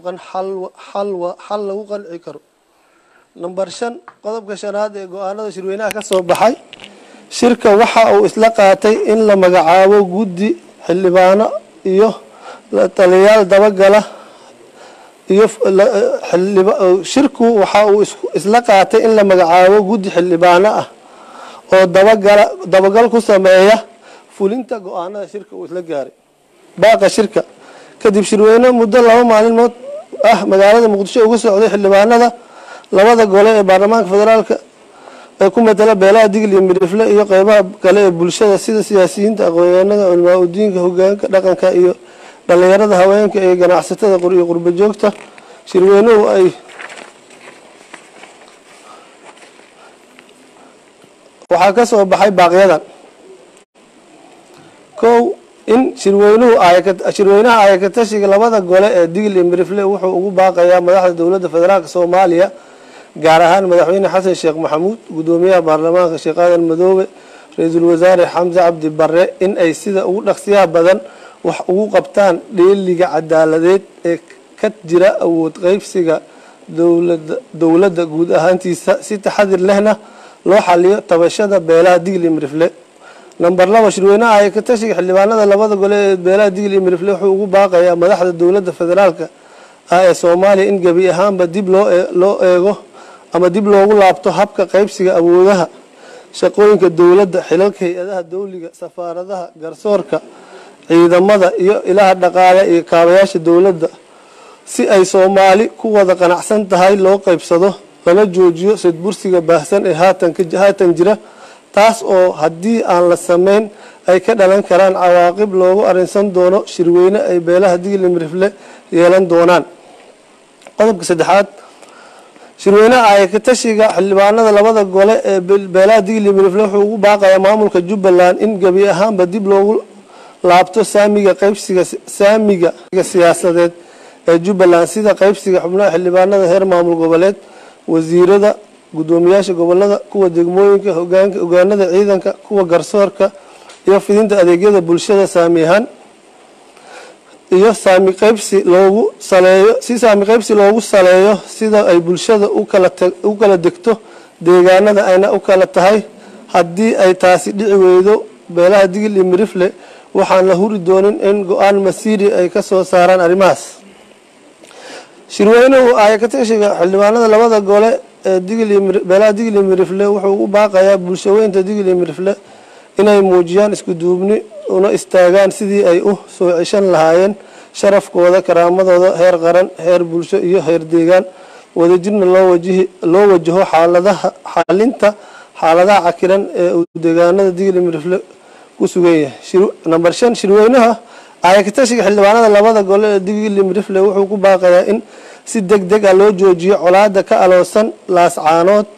maqan xal lagu qanci karo. Number 5 qodobka shanaad ee go'aanada shirweynaha ka soo baxay shirka waxa uu isla qaatay in la magacaabo guddi xildhibaano iyo la taliyaal dabagala iyo shirku waxa uu isla qaatay in la magacaabo guddi xildhibaano ah oo dabagal ku sameeya fulinta go'aanada shirka uu isla gaaray. baaqa shirka kadib shirweyne muddo 2 maalmood ah magaalada Muqdisho uga socday xildhibaanada labada gole ee baarlamaanka federaalka ee ku matala beelaha Digil iyo Mirifle iyo qaybaha kale ee bulshada sida siyaasiyiinta, aqoonyahanada, culimada diinka, hoggaanka dhaqanka iyo dhalinyarada, haweenka iyo ganacsatada iyo qurbo joogta. shirweynuhu ay waxa ka soo baxay baaqyadan in shirweynaha ay ka tashiga labada gole ee Digil iyo Mirifle wuxuu ugu baaqayaa madaxda dawladda federaalka Soomaaliya gaar ahaan madaxweyne Xasan Sheekh Maxamuud, gudoomiyaha baarlamaanka Sheekh Aadan Madoobe, ra'iisul wasaare Xamza Cabdi Barre in ay sida ugu dhaqsiyaha badan wax ugu qabtaan dheeliga cadaaladeed ee ka jira awood qaybsiga dawladda guud ahaantiisa si taxadir lehna loo xaliyo tabashada beelaha Digil iyo Mirifle. Number 2 shirweynaha ay ka tashiga xildhibaanada labada gole ee beelaha Digil iyo Mirifle wuxuu ugu baaqayaa madaxda dawladda federaalka ee Soomaaliya in gabi ahaanba dib loo eego ama dib loogu laabto habka qaybsiga awoodaha shaqooyinka dawladda, xilalka hay'adaha dawliga, safaaradaha, garsoorka, ciidamada iyo ilaha dhaqaale iyo kaabayaasha dawladda si ay Soomaali ku wada qanacsan tahay loo qaybsado lana joojiyo sidbursiga baahsan ee haatan jira, taas oo haddii aan la sameyn ay ka dhalan karaan cawaaqib loogu arinsan doono shirweyne ay beelaha Digil iyo Mirifle yeelan doonaan. qodobka 3 shirweynaha ay ka tashiga xildhibaanada labada gole ee beelaha Digil iyo Mirifle wuxuu ugu baaqayaa maamulka Jubbaland in gabi ahaanba dib loogu laabto saamiga siyaasadeed ee Jubbaland sida qaybsiga xubnaha xildhibaanada heer maamul goboleed, wasiirada, gudoomiyaasha gobolada, kuwa degmooyinka, hoggaanada ciidanka, kuwa garsoorka iyo fidinta adeegyada bulshada saamihan iyo saami qaybsi loogu saleeyo sida ay bulshada u kala degto deegaanada ayna u kala tahay. haddii ay taasi dhici weydo beelaha Digil iyo Mirifle waxaan la huri doonin in go'aan masiiri ay ka soo saaraan arrimahaas. shirweynuhu ay ka tashiga xildhibaanada labada gole ee beelaha Digil iyo Mirifle wuxuu ugu baaqayaa bulshooyinka Digil iyo Mirifle inay muujiyaan isku duubni una istaagaan sidii ay u soo ceshan lahaayeen sharafkooda, karaamadooda heer qaran, heer bulsho iyo heer deegaan, wadajirna loo wajaho xalinta xaaladaha cakiran ee deegaanada Digil iyo Mirifle ku sugan yahay. Number 5 shirweynaha ay ka tashiga xildhibaanada labada gole ee Digil iyo Mirifle wuxuu ku baaqayaa in si degdeg ah loo joojiyo colaadda ka aloosan laascaanood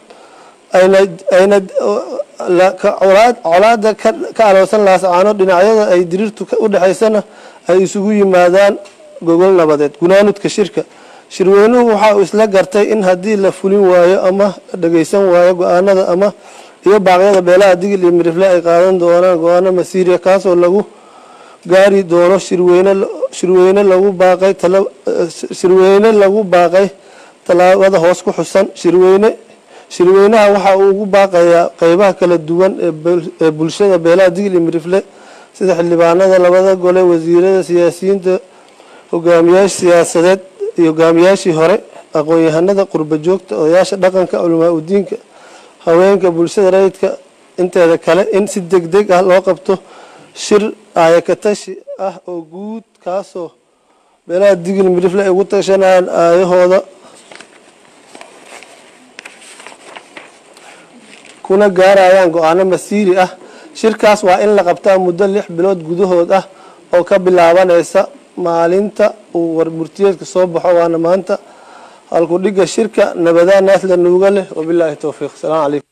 dhinacyada ay diriirtu u dhaxaysana ay isugu yimaadaan gogol nabadeed. gunaanudka shirka shirweynuhu waxa uu isla gartay in haddii la fulin waayo ama dhageysan waayo go'aanada iyo baaqyada beelaha Digil iyo Mirifle ay qaadan doonaan go'aano masiiri ah kaasoo lagu gaari doono shirweyne lagu baaqay talaabada hoos ku xusan. shirweynaha waxa uu ugu baaqayaa qaybaha kala duwan ee bulshada beelaha Digil iyo Mirifle sida xildhibaanada labada gole, wasiirada, siyaasiyiinta, hogaamiyaasha siyaasadeed iyo hogaamiyaashii hore, aqoonyahanada, qurbo joogta, odayaasha dhaqanka, culimada diinka, haweenka, bulshada rayidka inteeda kale in si degdeg ah loo qabto shir ay ka tashi ah oo guud kaasoo beelaha Digil iyo Mirifle ay ugu tashanayaan aayahooda kuna gaarayaan go'aano masiiri ah. shirkaas waa in la qabtaa muddo 6 bilood gudahood ah oo ka bilaabanaysa maalinta uu warmurtiyeedka soo baxo waana maanta. halku dhiga shirka nabadaan naas la nuuga leh. wabillahi tawfiiq. Assalaamu calaykum.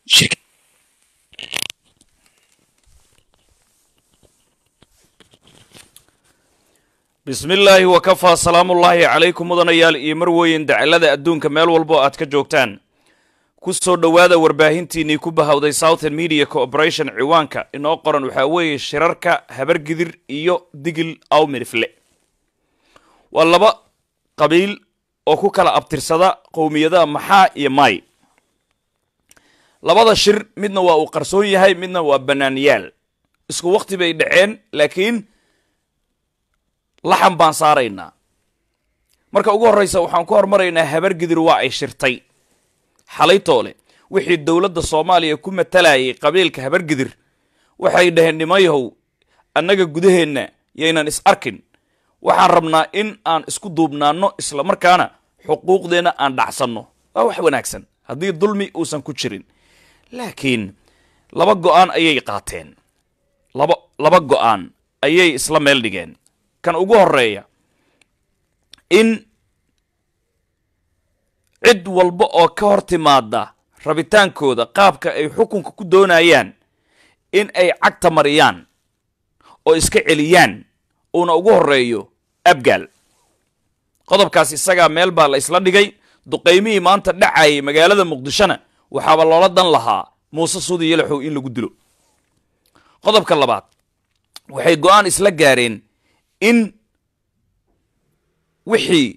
بسم الله وكفى سلام الله عليكم مدنيال iyo marweyn dacalada adduunka meel walbo aad ka joogtaan ku soo dhawaada warbaahintiinii ku bahawday Southern Media Corporation ciwaanka inoo qoran waxa weeye shirarka habargidir iyo Digil aw Mirifle waa laba qabiil oo ku kala abtirsada qowmiyadaha maxaa iyo maay labada shir midna waa uu qarsoon yahay midna waa banaaniyaal isku waqti bay dhaceen laakiin laxan baan saaraynaa marka ugu horreysa waxaan ku hormaraynaa habargidir waa ay shirtay xalay toole wixii dowladda Soomaaliya ku matalayay qabiilka habargidir waxay dhaheen nimayahow annaga gudaheenna yaynan is arkin waxaan rabnaa in aan isku duubnaano isla markaana xuquuqdeena aan dhacsanno waa wax wanaagsan haddii dulmi uusan ku jirin laakiin laba go'aan ayay qaateen laba go'aan ayay isla meel dhigeen kan ugu horeeya in cid walba oo ka hor timaada rabitaankooda qaabka ay xukunka ku doonayaan in ay cagta mariyaan oo iska celiyaan uuna ugu horeeyo abgaal qodobkaas isagaa meel baa la isla dhigay duqaymihii maanta dhacayay magaalada muqdishona waxaaba loola dan lahaa muuse suudi yalaxow in lagu dilo qodobka labaad waxay go'aan isla gaareen in wixii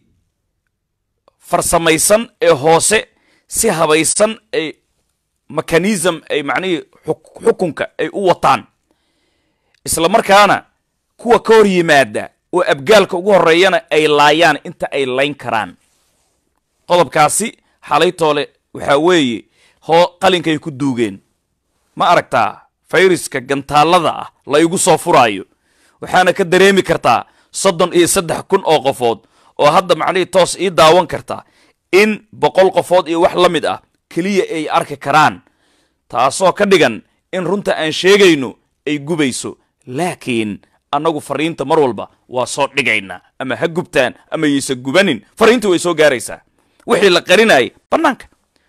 farsamaysan ee hoose si habaysan ay mechanism ay macnihii xukunka ay u wataan isla markaana kuwa ka hor yimaada oo abgaalka ugu horeeyana ay laayaan inta ay layn karaan qodobkaasi xalay toole waxaa weeye qalinkay ku duugeen ma aragtaa fayraska gantaalada ah la igu soo furaayo waxaana ka dareemi kartaa 33,000 oo qofood oo hadda macnihii toos ii daawan karta in 100 qofood iyo wax la mid ah kaliya ay arki karaan taasoo ka dhigan in runta aan sheegayno ay gubayso laakiin annagu fariinta mar walba waa soo dhigaynaa ama ha gubtaan ama yeysa gubanin fariinta way soo gaaraysaa wixii la qarinayay bannaanka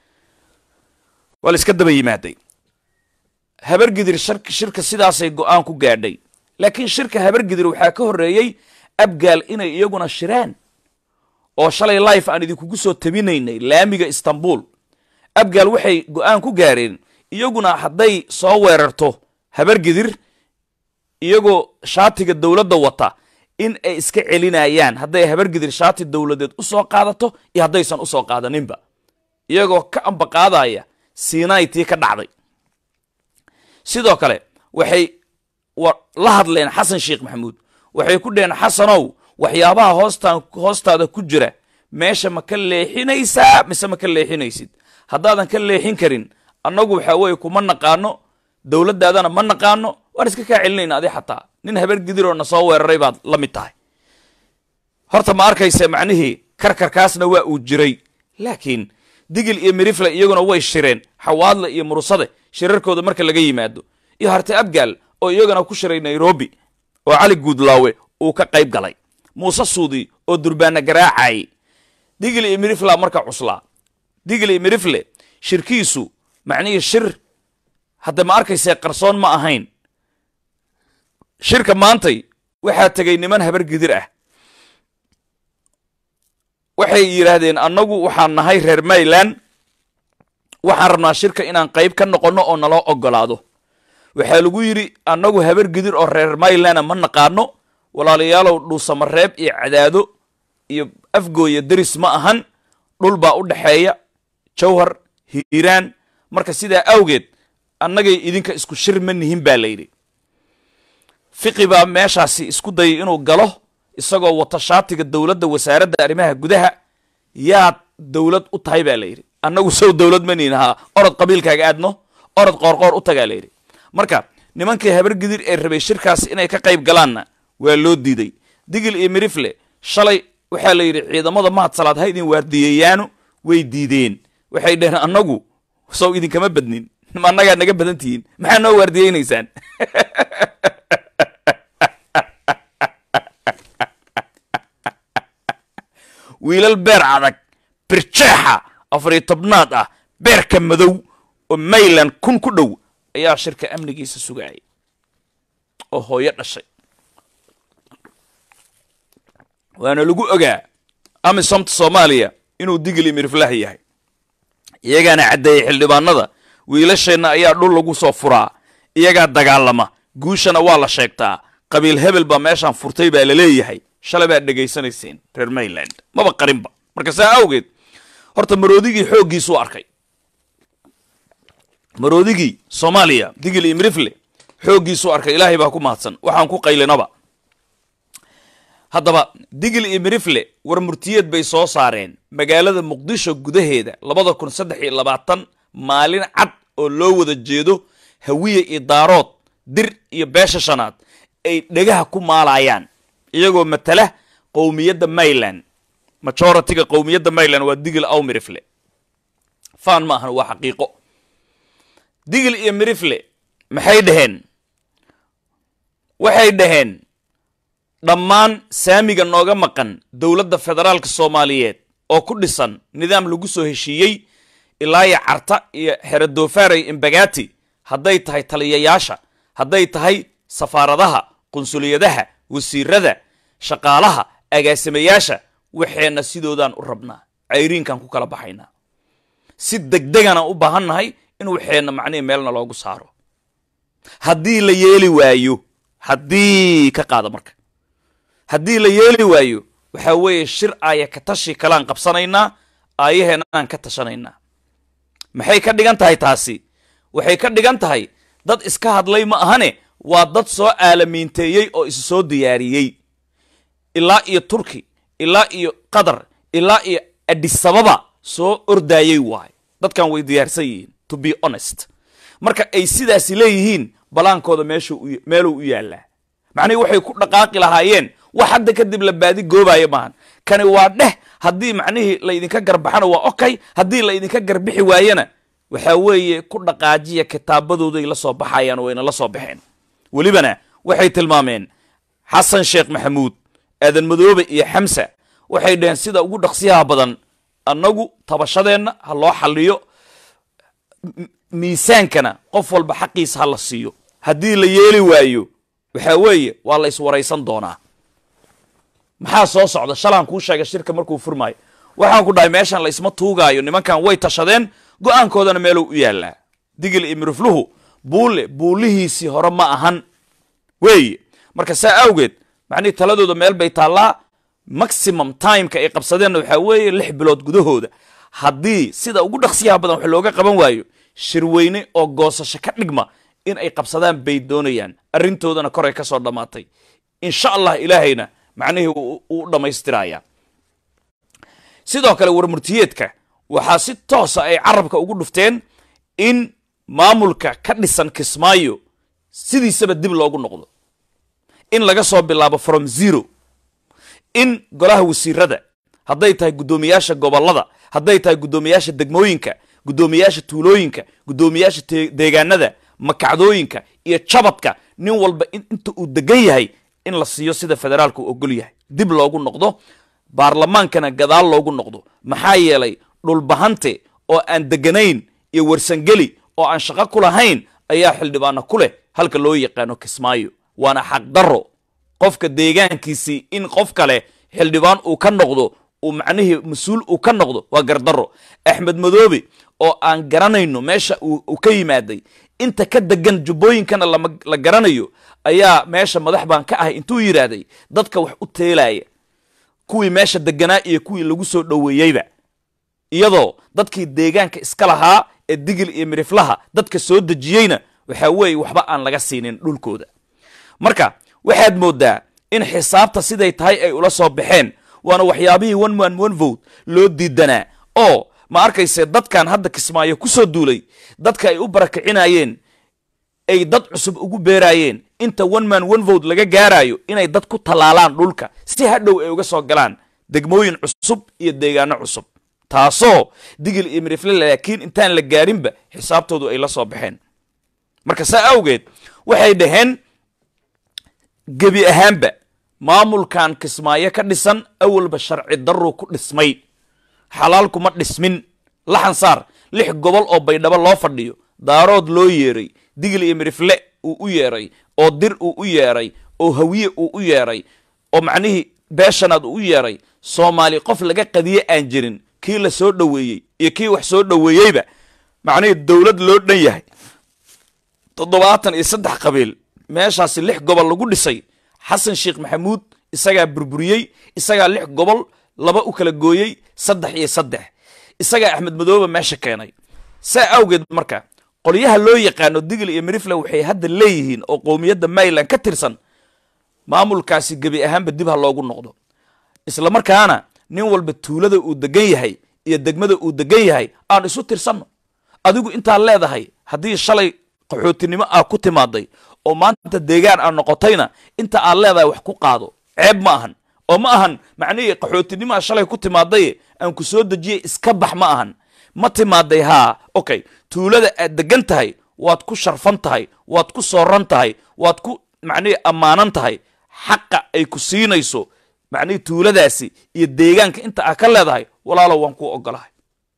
waa la iska daba yimaaday habargidir shirka sidaasay go'aan ku gaadhay laakiin shirka habargidir waxaa ka horreeyey abgaal inay iyaguna shiraan oo shalay life aan idinkugu soo tabinaynay laamiga Istanbul abgaal waxay go'aan ku gaareen iyaguna hadday soo weerarto habargidir iyagoo shaatiga dawladda wata in ay iska celinayaan hadday habargidir shaati dawladeed u soo qaadato iyo haddaysan u soo qaadaninba iyagoo ka amba qaadaya Sinaitii ka dhacday sidoo kale waxay la hadleen Xasan Sheekh Maxamuud waxay ku dheen Xasanow waxyaabaha hoostaada ku jira meesha ma ka leexinaysaa mise ma ka leexinaysid haddaadan ka leexin karin annagu waxa weeye kuma naqaano dawladdaadana ma naqaano waan iska kaa celinayna adi xataa nin habargidir oo na soo weeraray baad la mid tahay horta ma arkaysa macnihii karkarkaasna waa uu jiray laakiin digil iyo mirifle iyaguna way shireen xawaadle iyo murusade shirarkooda marka laga yimaado iyo harti abgaal oo iyagana ku shiray Nairobi oo cali guudlaawe uu ka qayb galay muuse suudi oo durbaana garaacay digil iyo mirifle marka cuslaa digil iyo mirifle shirkiisu macnihii shir hadda ma arkaysa qarsoon ma ahayn shirka maantay waxaa tagay niman habargidir ah waxay yiraahdeen annagu waxaan nahay reer Mayland waxaan rabnaa shirka inaan qayb ka noqono oo naloo ogolaado waxaa lagu yiri annagu habargidir oo reer Mayland ma naqaano walaalayaalow dhuusamareeb iyo cadaado iyo afgooya daris ma ahan dhul baa u dhaxeeya jawhar hiiraan marka sidaa awgeed annagay idinka isku shir ma nihin baa layidhi fiqi baa meeshaasi isku dayay inuu galo isagoo wata shaatiga dawladda wasaaradda arrimaha gudaha yaad dawlad u tahay baa layidhi annagu sow dawlad ma nihin haa orod qabiilkaaga aadno orod qoorqoor u tagaa layidhi marka nimankii habargidir ee rabay shirkaas inay ka qayb galaanna waa loo diiday digil iyo mirifle shalay waxaa la yidhi ciidamada mahad salaad ha idin waardiyeeyaanu way diideen waxay dhaheen annagu sow idinkama badnin ma annagaa naga badan tihiin maxaa noo waardiyeynaysaan wiilal beer adag birjeexa 14 ah beerka madow oo Mayland kun ku dhow ayaa shirka amnigiisa sugayay oo hooyo dhashay waana lagu ogaa amisoomta Soomaaliya inuu digili mirflah yahay iyagana cadeeyay xildhibaanada wiilasheenna ayaa dhul lagu soo furaa iyaga dagaalama guushana waa la sheegtaa qabiil hebel ba meeshan furtay baa la leeyahay shalay baa dhageysanayseen reer Mayland maba qarinba marka saa awgeed horta maroodigii xooggiisuu arkay maroodigii soomaaliya digil iyo mirifle xooggiisuu arkay ilaahay baa ku mahadsan waxaan ku qaylinaba haddaba digil iyo mirifle war murtiyeed bay soo saareen magaalada muqdisho gudaheeda 2023 maalin cad oo loo wada jeedo hawiye iyo daarood dir iyo beesha shanaad ay dhagaha ku maalayaan iyagoo matala qowmiyadda Mayland majority-ga qowmiyadda Mayland waa digil aw mirifle faan ma ahan waa xaqiiqo digil iyo mirifle maxay dhaheen waxay dhaheen dhammaan saamiga nooga maqan dowladda federaalka Soomaaliyeed oo ku dhisan nidaam lagu soo heshiiyey ilaa ya carta iyo xeradoofaray imbagati hadday tahay taliyayaasha hadday tahay safaaradaha qunsuliyadaha wasiirada shaqaalaha agaasimayaasha waxeena sidoodaan u rabnaa cayriinkan ku kala baxaynaa si degdegana u baahannahay in waxeena macnii meelna loogu saaro haddii la yeeli waayo haddii ka qaada marka haddii la yeeli waayo waxa weeye shir aaya ka tashi kalaan qabsanaynaa aayaheena aan ka tashanaynaa maxay ka dhigan tahay taasi waxay ka dhigan tahay dad iska hadlay ma ahane waa dad soo aalamiinteeyey oo is soo diyaariyey ilaa iyo Turki ilaa iyo Qatar ilaa iyo Addis Ababa soo ordayay waay dadkan way diyaarsan yihiin to be honest marka ay sidaas leeyihiin balaankooda meelu u yaala macnay waxay ku dhaqaaqi lahaayeen wax hadda kadib la baadi goobayo maahan kani waa dheh haddii macnihii la idinka garbaxana waa okay haddii la idinka garbixi waayana waxa weeye ku dhaqaajiya kitaabadooday la soo baxayaan wayna la soo baxeen walibana waxay tilmaameen xasan sheekh maxamuud aadan madoobe iyo xamsa waxay dhaheen sida ugu dhaqsiyaha badan annagu tabashadeenna ha loo xalliyo miisaankana qof walba xaqiisa ha la siiyo haddii la yeeli waayo waxa weeye waa la iswaraysan doonaa maxaa soo socda shalaan kuu sheegay shirka markuu furmaayo waxaan ku dhahay meeshan la isma tuugaayo nimankan way tashadeen go'aankoodana meeluu u yaalaa digil iyo mirifluhu buulihiisii hore ma ahan weeye marka saa awgeed macnii taladooda meel bay taallaa maximum timeka ay qabsadeenna waxaa weeye 6 bilood gudahooda haddii sida ugu dhaqsiyaha badan wax looga qaban waayo shirweyne oo goosasho ka dhigma in ay qabsadaan bay doonayaan arrintoodana koray ka soo dhammaatay insha allah ilaahayna macnihii uu dhammaystiraya sidoo kale warmurtiyeedka waxaa si toosa ay carabka ugu dhufteen in maamulka ka dhisan Kismaayo sidiisaba dib loogu noqdo in laga soo bilaabo from zero in golaha wasiirada hadday tahay gudoomiyaasha gobolada hadday tahay gudoomiyaasha degmooyinka gudoomiyaasha tuulooyinka gudoomiyaasha deegaanada makacdooyinka iyo jabadka nin walba inta uu degan yahay in la siiyo sida federaalku ogol yahay dib loogu noqdo baarlamaankana gadaal loogu noqdo maxaa yeelay dhulbahante oo aan deganayn iyo warsangeli oo aan shaqo ku lahayn ayaa xildhibaano ku leh halka loo yaqaano Kismaayo waana xaq daro qofka deegaankiisii in qof kale xildhibaan uu ka noqdo uu macnihii mas'uul uu ka noqdo waa gardaro Axmed Madoobe oo aan garanayno meesha uu ka yimaaday inta ka degan jubbooyinkana la garanayo ayaa meesha madax baan ka ahay intuu yiraahday dadka wax u teelaya kuwii meesha deganaa iyo kuwii lagu soo dhaweeyayba iyadoo dadkii deegaanka iska lahaa ee digil iyo miriflaha dadka soo dajiyayna waxa weeye waxba aan laga siinin dhulkooda marka waxaad moodaa in xisaabta siday tahay ay ula soo baxeen waana waxyaabihii one man one vote loo diidanaa oo ma arkayse dadkan hadda Kismaayo ku soo duulay dadka ay u barakicinayeen ay dad cusub ugu beerayeen inta one man one vote laga gaarayo inay dad ku talaalaan dhulka si hadhow ay uga soo galaan degmooyin cusub iyo deegaano cusub taasoo digil iyo mirifle laakiin intaan la gaarinba xisaabtoodu ay la soo baxeen marka saa awgeed waxay dhaheen gebi ahaanba maamulkan Kismaayo ka dhisan awalba sharci darro ku dhismay xalaal kuma dhismin laxan saar 6 gobol oo baydhabo loo fadhiyo daarood loo yeeray digil iyo mirifle uu u yeeray oo dir uu u yeeray oo hawiye uu u yeeray oo macnihii beeshanaad uu u yeeray Soomaali qof laga qadiye aan jirin kii la soo dhaweeyay iyo kii wax soo dhaweeyayba macnihii dawlad loo dhan yahay 73 qabiil meeshaasi 6 gobol lagu dhisay xasan sheekh maxamuud isagaa burburiyay isagaa 6 gobol laba u kala gooyey 3 iyo 3 isaga Axmed Madoobe meesha keenay saa awgeed marka qoliyaha loo yaqaano Digil iyo Mirifle waxay hadda leeyihiin oo qowmiyadda Mayland ka tirsan maamulkaasi gabi ahaanba dib ha loogu noqdo isla markaana nin walba tuulada uu degan yahay iyo degmada uu degan yahay aan isu tirsanno adigu inta leedahay hadii shalay qaxootinimo ku timaaday oo maanta deegaan aan noqotayna inta aan leedahay wax ku qaado ceeb ma ahan oo ma ahan macnaheedu qaxootinimo shalay ku timaaday aan ku soo dajiyay iska bax ma ahan ma timaaday okay tuulada aad degan tahay waad ku sharfan tahay waad ku sooran tahay waad ku macnaheedu amaanan tahay xaqa ay ku siinayso macnaheedu tuuladaasi iyo deegaanka inta aad ka leedahay walaalo waan ku ogolahay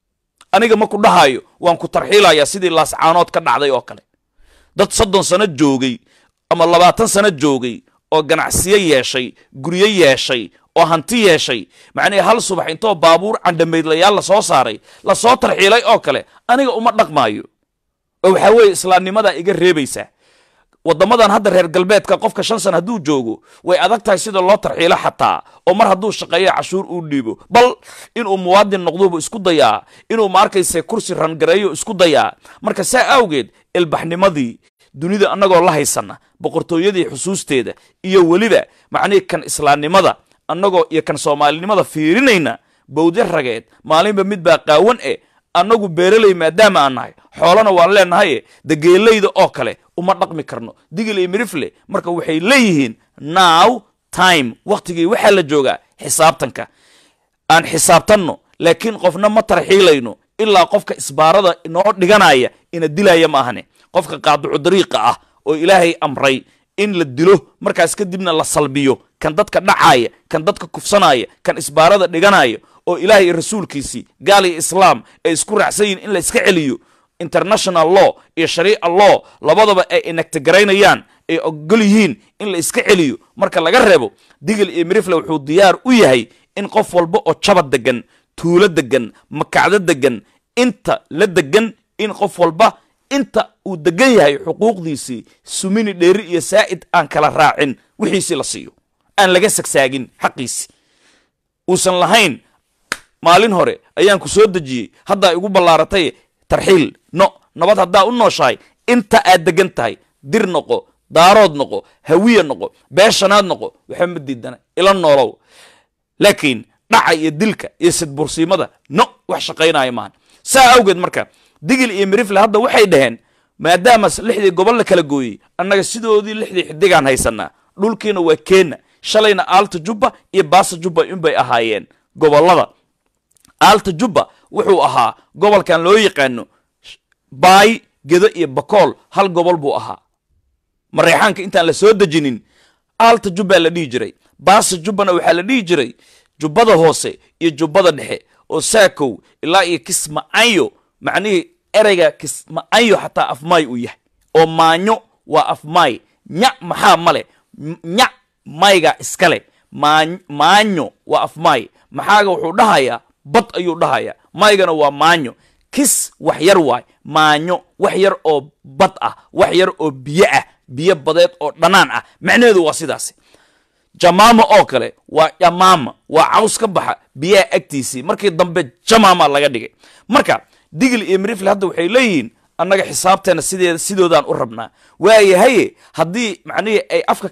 aniga ma ku dhahayo waan ku tarxiilaya sidii laascaanood ka dhacday oo kale dad 30 sano joogay ama 20 sano joogay oo ganacsiyo yeeshay guriyo yeeshay oo hanti yeeshay macnaheedu hal subax intoo baabuur candhameydlayaal la soo saaray la soo tarxiilay oo kale aniga uma dhaqmaayo oo waxa weey islaamnimada iga reebaysa wadamadan hadda reer galbeedka qofka 5 sano haduu joogo way adag tahay sida loo tarxiilo xataa oo mar haduu shaqeeyo cashuur uu dhiibo bal inuu muwaadin noqdo isku dayaa inuu markayse kursi ran gareeyo isku dayaa marka saa awgeed ilbaxnimadii dunida anagoo la haysana boqortooyadii xusuusteeda iyo waliba macnaheedu kan islaamnimada anagoo iyo kan Soomaalinimada fiirinayna bawdi rageed maalinba mid baa qaawan anagu beeralay maadaama aan nahay xoolana waan leenahay dageelayda oo kale uma dhaqmi karno Digil iyo Mirifle marka waxay leeyihiin now time waqtigii waxa la joogaa xisaabtanka aan xisaabtanno laakiin qofna ma tarxiilayno ilaa qofka isbaarada inoo dhiganaya ina dilaya ma ahane qofka qaadicu dariiqa oo Ilaahay amray in la dilo markaas kadibna la salbiyo kan dadka dhacaya kan dadka kufsanaya kan isbaarada dhiganaya oo Ilaahay rasuulkiisi gaali islaam ay isku raacsayn in la iska celiyo international law iyo sharia law labadaba ay inagtagareynayaan ay ogol yihiin in la iska celiyo marka laga reebo Digil iyo Mirifle wuxuu diyaar u yahay in qof walba oo jabad degan tuulo degan makacdo degan inta la degan in qof walba inta uu degan yahay xuquuqdiisi sumini dheeri iyo saa'id aan kala raacin wixiisi la siiyo aan laga sagsaagin xaqiisi uusan lahayn maalin hore ayaan ku soo dajiyay hadda igu ballaaratay tarxiil nabad hadda u nooshahay inta aad degan tahay dir noqo daarood noqo hawiye noqo beeshanaad noqo waxa ma diidana ila noolow laakiin dhaca iyo dilka iyo sidbursiimada wax shaqeynaayo maan saa awgeed marka Digil iyo Mirifle hadda waxay dhaheen maadaama 6 gobol la kala gooyay annaga sidoodii 6 xidigaan haysanaa dhulkiina waa Kenya shalayna Alta Jubba iyo Baasa Jubba in bay ahaayeen gobolada Alta Jubba wuxuu ahaa gobolkan loo yaqaano Bay Gedo iyo Bakool hal gobol buu ahaa Mareexaanka intaan la soo dajinin Alta Jubba la dhigi jiray Baasa Jubbana waxa la dhigi jiray Jubbada hoose iyo Jubbada dhexe oo Saakow ilaa iyo Kismaayo macnaheedu ereyga Kismaayo xataa afmay u yahay oo maanyo waa afmay nya maxaa male nya mayga iskale maanyo waa afmay maxaaga wuxuu dhahayaa bad ayuu dhahayaa maygana waa maanyo kis wax yar waay maanyo wax yar oo bad wax yar oo biyo badeed oo dhanaan macnaheedu waa sidaas jamaama oo kale waa jamaama waa caws ka baxa biyaha agtiisi markii dambe jamaama laga dhigay marka Digil iyo Mirifle hadda waxay leeyihiin annaga xisaabteena sidoodaan u rabnaa waayahay hadii macnaheedu ay afka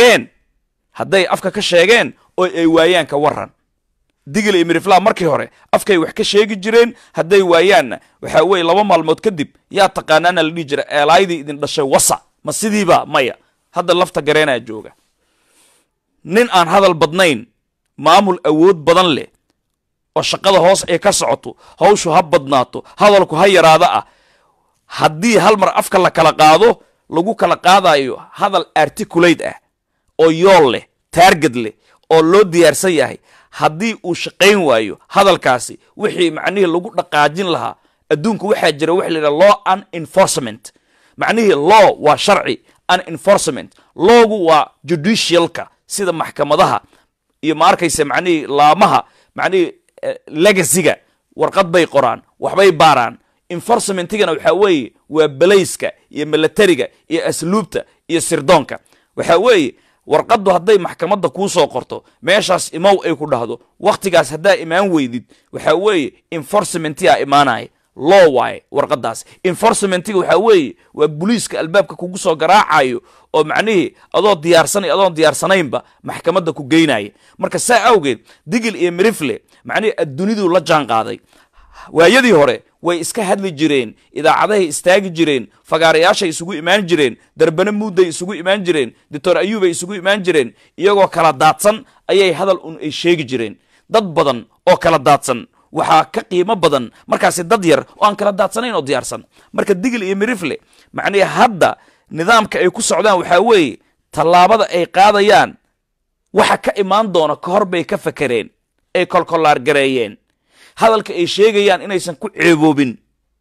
ka sheegeen oo ay waayaan ka waran Digil iyo Mirifle markii hore afkay wax ka sheegi jireen haday waayaan waxa weey 2 maalmood kadib yaa taqaanana la dhigi jiray eelaydii idin dhashay wasa ma sidiiba maya hadda lafta gareena jooga nin aan hadal badnayn maamul awood badan leh oo shaqada hoos ay ka socoto hawshu ha badnaato hadalku ha yaraada haddii hal mar afka la kala qaado lagu kala qaadayo hadal articulate oo yool leh target leh oo loo diyaarsan yahay haddii uu shaqayn waayo hadalkaasi wixii macnaheedu lagu dhaqaajin lahaa adduunka waxa jira wax la law and enforcement macnaheedu law waa sharci and enforcement lawgu waa judicialka sida maxkamadaha iyo markayse macnaheedu laamaha macnaheedu legacyga warqad bay qoraan waxbay baaraan enforcementigana waxa weeye waa balayska iyo militariga iyo asluubta iyo sirdoonka waxa weeye warqaddu hadday maxkamadda kuu soo qorto meeshaas imow ay ku dhahdo wakhtigaas haddaa imaan weydid waxaa weeye enforcementiyaa imaanaya law waaye warqaddaas enforcementiga waxaa weeye waa booliiska albaabka kugu soo garaacayo oo macnihii adoo diyaarsanay adoon diyaarsanaynba maxkamadda ku geynaya marka saa awgeed digil iyo mirifle macnihii adduunidu la jaan qaaday waayadii hore way iska hadli jireen idaacadahay istaagi jireen fagaarayaashay isugu imaan jireen darbane muudday isugu imaan jireen doctor ayuubay isugu imaan jireen iyagoo kala daadsan ayay hadal un ay sheegi jireen dad badan oo kala daadsan waxaa ka qiimo badan markaasi dad yar oo aan kala daadsanayn oo diyaarsan marka digil iyo mirifle macnihii hadda nidaamka ay ku socdaan waxaa weeye tallaabada ay qaadayaan waxa ka imaan doona ka hor bay ka fakereen ay kolkolaar gareeyeen hadalka ay sheegayaan inaysan ku ceeboobin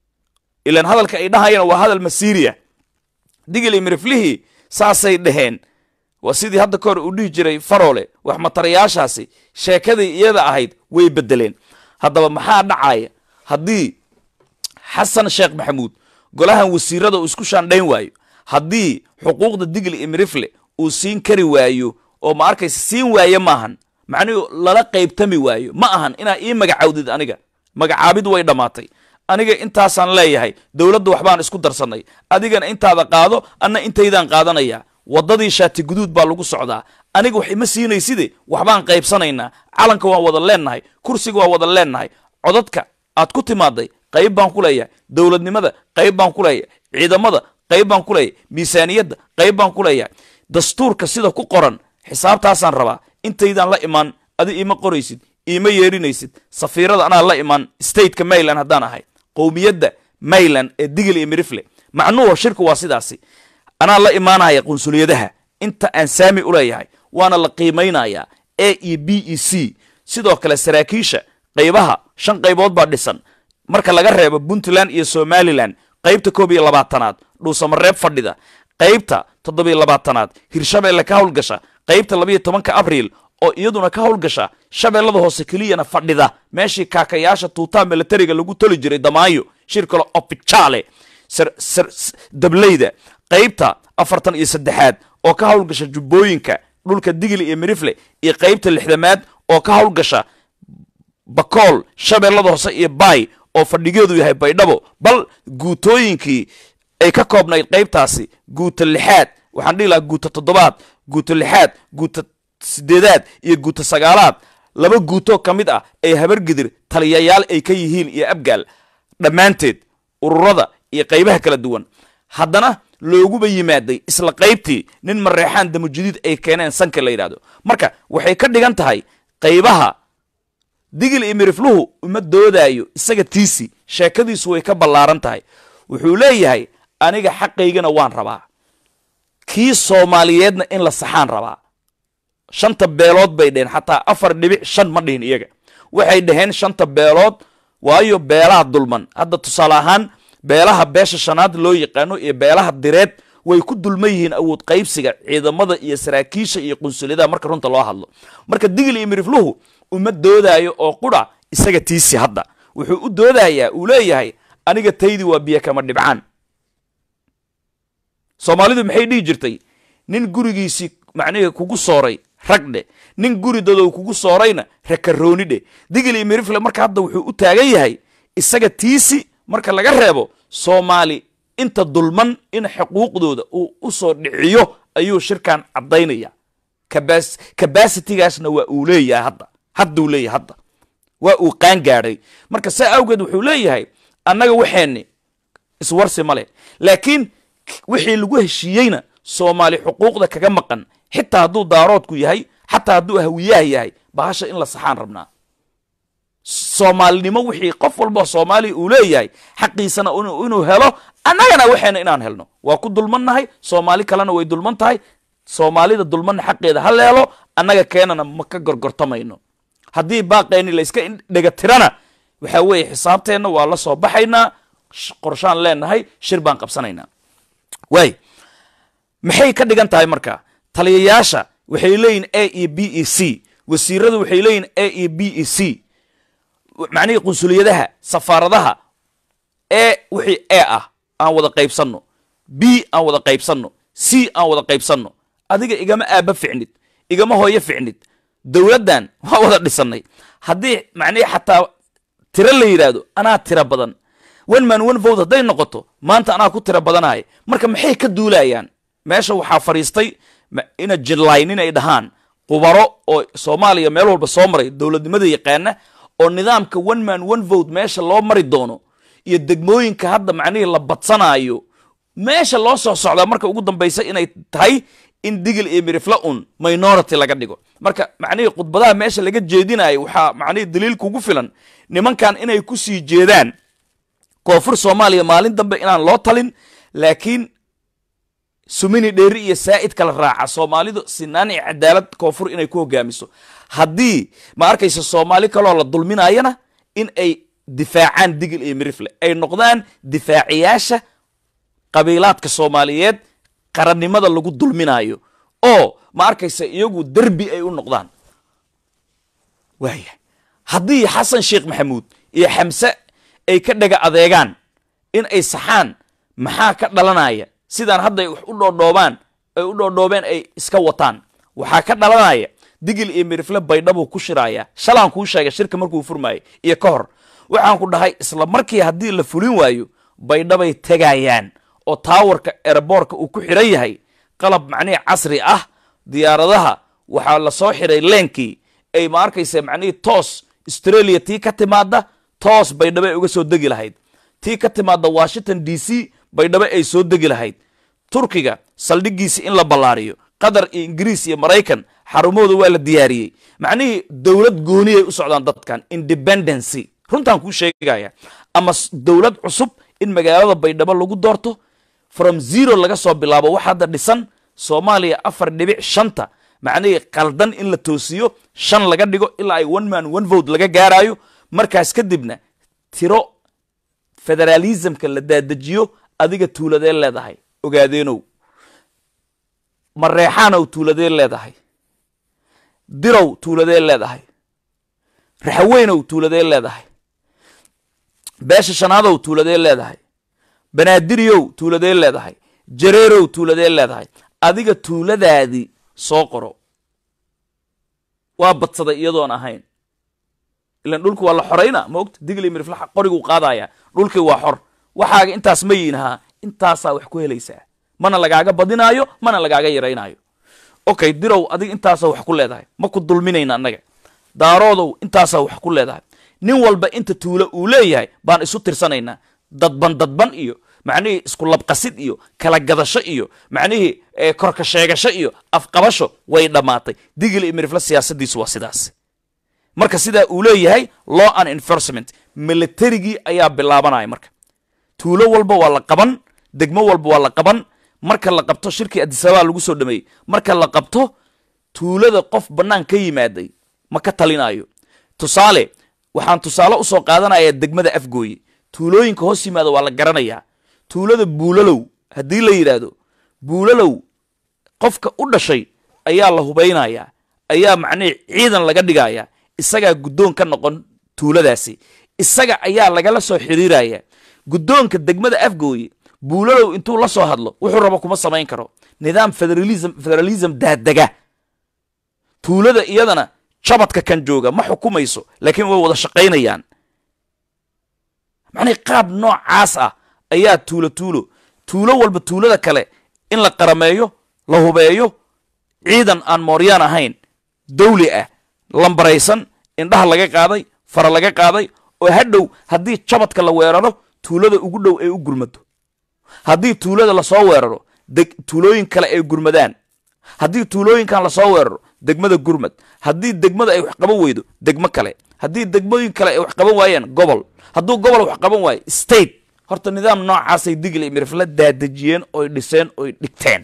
ilaan hadalka ay dhahayaan waa hadal masiiriya digil iyo miriflihii saasay dhaheen waa sidii hadda ka hor uu dhihi jiray faroole wax matarayaashaasi sheekadii iyada ahayd way beddeleen haddaba maxaa dhacaya haddii xasan sheekh maxamuud golahan wasiirada uu isku shaandhayn waayo haddii xuquuqda digil iyo mirifle uu siin kari waayo oo ma arkaysa siin waaye maahan macnihu lala qaybtami waayo ma ahan inaa ii magacawdid aniga magacaabid way dhammaatay aniga intaasaan leeyahay dowladda waxbaan isku darsannay adigana intaada qaado anna intaydaan qaadanaya waddadii shaati guduud baa lagu socdaa aniga wax ima siinayside waxbaan qaybsanaynaa calanka waan wada leennahay kursiga waan wada leennahay codadka aad ku timaaday qayb baan ku leeyahay dowladnimada qayb baan ku leeyahay ciidamada qayb baan ku leeyahay miisaaniyadda qayb baan ku leeyahay dastuurka sida ku qoran xisaabtaasaan rabaa intaydaan la imaan adi iima qoraysid iima yeerinaysid safiirada anaa la imaan stateka mayland haddaan ahay qowmiyadda mayland ee digil iyo mirifle macnuhu shirku waa sidaasi anaa la imaanaya qunsuliyadaha inta aan saami u leeyahay waana la qiimaynayaa a e b e c sidoo kale saraakiisha qaybaha 5 qaybood baa dhisan marka laga reebo puntland iyo somaliland qaybta 12aad dhuusamareeb fadhida qaybta 17aad hirshabeelle ka howlgasha qaybta 12 abriil oo iyaduna ka howlgasha shabeellada hoose keliyana fadhida meeshii kaakayaasha tuutaa militariga lagu toli jiray damaayo shirkalo oficiale dableyda qaybta 43aad oo ka howlgasha jubbooyinka dhulka digil iyo mirifle iyo qaybta 6aad oo ka howlgasha bakool shabeellada hoose iyo baay oo fadhigeedu yahay baydhabo bal guutooyinkii ay ka koobnayd qaybtaasi guuta 6aad waxaan dhihi lahaa guuta 7aad guuta 6aad guuta 8aad iyo guuta 9aad laba guuto ka mid ah ay habargidir taliyayaal ay ka yihiin iyo abgaal dhammaanteed ururada iyo qaybaha kala duwan haddana looguba yimaaday isla qaybtii nin mareexaan damujudiid ay keeneen sanka la yidhaahdo marka waxay ka dhigan tahay qaybaha digil iyo mirifluhu uma doodaayo isaga tiisi sheekadiisu way ka ballaaran tahay wuxuu leeyahay aniga xaqaygana waan rabaa kii soomaaliyeedna in la saxaan rabaa 5 beelood bay dhaheen xataa 4.5 ma dhihin iyaga waxay dhaheen 5 beelood waayo beelaha dulman hadda tusaale ahaan beelaha beesha shanaad loo yaqaano iyo beelaha direed way ku dulman yihiin awood qaybsiga ciidamada iyo saraakiisha iyo qunsuliyadaha marka runta loo hadlo marka digil iyo mirifluhu uma doodaayo oo qura isaga tiisi hadda wuxuu u doodayaa uu leeyahay aniga taydi waa biyo kama dhibcaan Soomaalidu maxay dhihi jirtay nin gurigiisii macnaheedu kugu sooray ragde nin guri dadow kugu soorayna rakaroonide digil iyo mirifle marka hadda wuxuu u taagan yahay isaga tiisi marka laga reebo Soomaali inta dulman in xuquuqdooda uu u soo dhiciyo ayuu shirkan cadaynaya capacity-gaasna waa uu leeyahay hadda uu leeyahay hadda waa uu qaan gaaray marka saa awgeed wuxuu leeyahay annaga waxeenni iswarsi male laakiin wixii lagu heshiiyeyna Soomaali xuquuqda kaga maqan xitaa hadduu daaroodku yahay xataa hadduu hawiyaha yahay bahasha in la saxaan rabnaa Soomaalinimo wixii qof walba Soomaali uu leeyahay xaqiisana inuu helo annagana waxayna inaan helno waa ku dulmannahay Soomaali kalena way dulman tahay Soomaalida dulman xaqeeda hal helo annaga keenana ma ka gorgortamayno haddii baaqeeni la iska dhaga tirana waxa weeye xisaabteena waa la soo baxaynaa qorshaan leenahay shir baan qabsanaynaa way maxay ka dhigan tahay marka taliyayaasha waxay leeyihiin A e B e C wasiiradu waxay leeyihiin A e B e C macnaheedu qunsuliyadaha safaaradaha wixii aan wada qaybsanno B aan wada qaybsanno C aan wada qaybsanno adiga igama aaba ficnid igama hooyo ficnid dowladdan waa wada dhisanay haddii macnihi xataa tiro la yidhaahdo anaa tiro badan one man one vote hadday noqoto maanta anaa ku tiro badanahay marka maxay ka duulayaan meesha waxaa fadhiistay ina jidlaynin ay dhahaan qubaro oo soomaaliya meel walba soo maray dowladnimada yaqaana oo nidaamka one man one vote meesha loo mari doono iyo degmooyinka hadda macnihii la badsanaayo meesha loo soo socdaa marka ugu dambaysa inay tahay in digil iyo mirifla un minority laga dhigo marka macnihii khudbadaha meesha laga jeedinayo waxaa macnihii daliil kugu filan nimankan inay ku sii jeedaan koonfur soomaaliya maalin dambe inaan loo talin laakiin sumini dheeri iyo saa'id kala raaca soomaalidu sinaan iyo cadaalad koonfur inay ku hogaamiso haddii ma arkaysa soomaali kaloo la dulminayana in ay difaacaan digil iyo mirifle ay noqdaan difaaciyaasha qabiilaadka soomaaliyeed qarannimada lagu dulminayo oo ma arkaysa iyagu derbi ay u noqdaan waaya haddii xasan sheekh maxamuud iyo xamse ay ka dhaga adeegaan in ay saxaan maxaa ka dhalanaya sidaan hadday wax u dhoodhoobeen ay iska wataan waxaa ka dhalanaya digil iyo mirifle baydhabuu ku shiraya shalaan kuu sheegay shirka markuu furmaayay iyo ka hor waxaan ku dhahay isla markii haddii la fulin waayo baydhabay tegayaan oo taawarka eraboorka uu ku xiran yahay qalab macnihii casri ah diyaaradaha waxaa la soo xiray leenkii ay ma arkaysa macnihii toos australia tii ka timaada toos baydhabo ay uga soo degi lahayd tii ka timaada washington d c baydhabo ay soo degi lahayd turkiga saldhigiisi in la ballaariyo qatar iyo ingiriis iyo maraykan xarumahooda waa la diyaariyey macnihii dowlad gooniyay u socdaan dadkan independency runtaan kuu sheegaya ama dowlad cusub in magaalada baydhabo lagu doorto from zero laga soo bilaabo wax hadda dhisan soomaaliya 4.5 macnihii qaldan in la toosiyo 5 laga dhigo ilaa ay one man one vote laga gaarayo markaas kadibna tiro federalismka la daadajiyo adiga tuuladee leedahay ogaadeenow mareexaanow tuuladee leedahay dirow tuuladee leedahay raxaweynow tuuladee leedahay beesha shanaadow tuuladee leedahay banaadiriyow tuuladee leedahay jareerow tuuladee leedahay adiga tuuladaadii soo qoro waa badsaday iyadoon ahayn ilan dhulku waa la xorayna ma ogta digli mirifla qoriguu qaadaya dhulkii waa xor waxaaga intaas ma yiinahaa intaasaa wax ku helaysaa mana lagaaga badinaayo mana lagaaga yaraynaayo okay dirow adiga intaasaa wax ku leedahay ma ku dulminayna annaga daaroodow intaasaa wax ku leedahay nin walba inta tuulo uu leeyahay baan isu tirsanaynaa dadban iyo macnihii isku labqasid iyo kala gadasho iyo macnihii korka sheegasho iyo afqabasho way dhammaatay digil iyo mirifla siyaasadiisu waa sidaas marka sidaa uu leeyahay law and enforcement militarigii ayaa bilaabanaya marka tuulo walba waa la qaban degmo walba waa la qaban marka la qabto shirkii Addis Ababa lagu soo dhameeyay marka la qabto tuulada qof banaan ka yimaaday ma ka talinayo tusaale waxaan tusaale u soo qaadanayaa degmada Afgooye tuulooyinka hoos yimaada waa la garanayaa tuulada Buulalow haddii la yiraahdo Buulalow qofka u dhashay ayaa la hubaynayaa ayaa macnii ciidan laga dhigayaa isaga guddoon ka noqon tuuladaasi isaga ayaa lagala soo xiriiraya guddoonka degmada Afgooye Buulalow intuu la soo hadlo wuxuu rabo kuma samayn karo nidaam federalism daadaga tuulada iyadana jabadka kan jooga ma xukumayso laakiin way wada shaqaynayaan macnii qaab noocaas ah ayaa tuulo walba tuulada kale in la qarameeyo la hubeeyo ciidan aan mooryaan ahayn dawli ah lambaraysan indhaha laga qaaday fara laga qaaday oo hadhow haddii jabadka la weeraro tuulada ugu dhow ay u gurmado haddii tuulada la soo weeraro tuulooyin kale ay gurmadaan haddii tuulooyinkan la soo weeraro degmada gurmad haddii degmada ay wax qaban weydo degmo kale haddii degmooyin kale ay wax qaban waayeen gobol hadduu gobol wax qaban waayo state horta nidaam noocaasay digil iyo mirifla daadajiyeen oy dhiseen oy dhigteen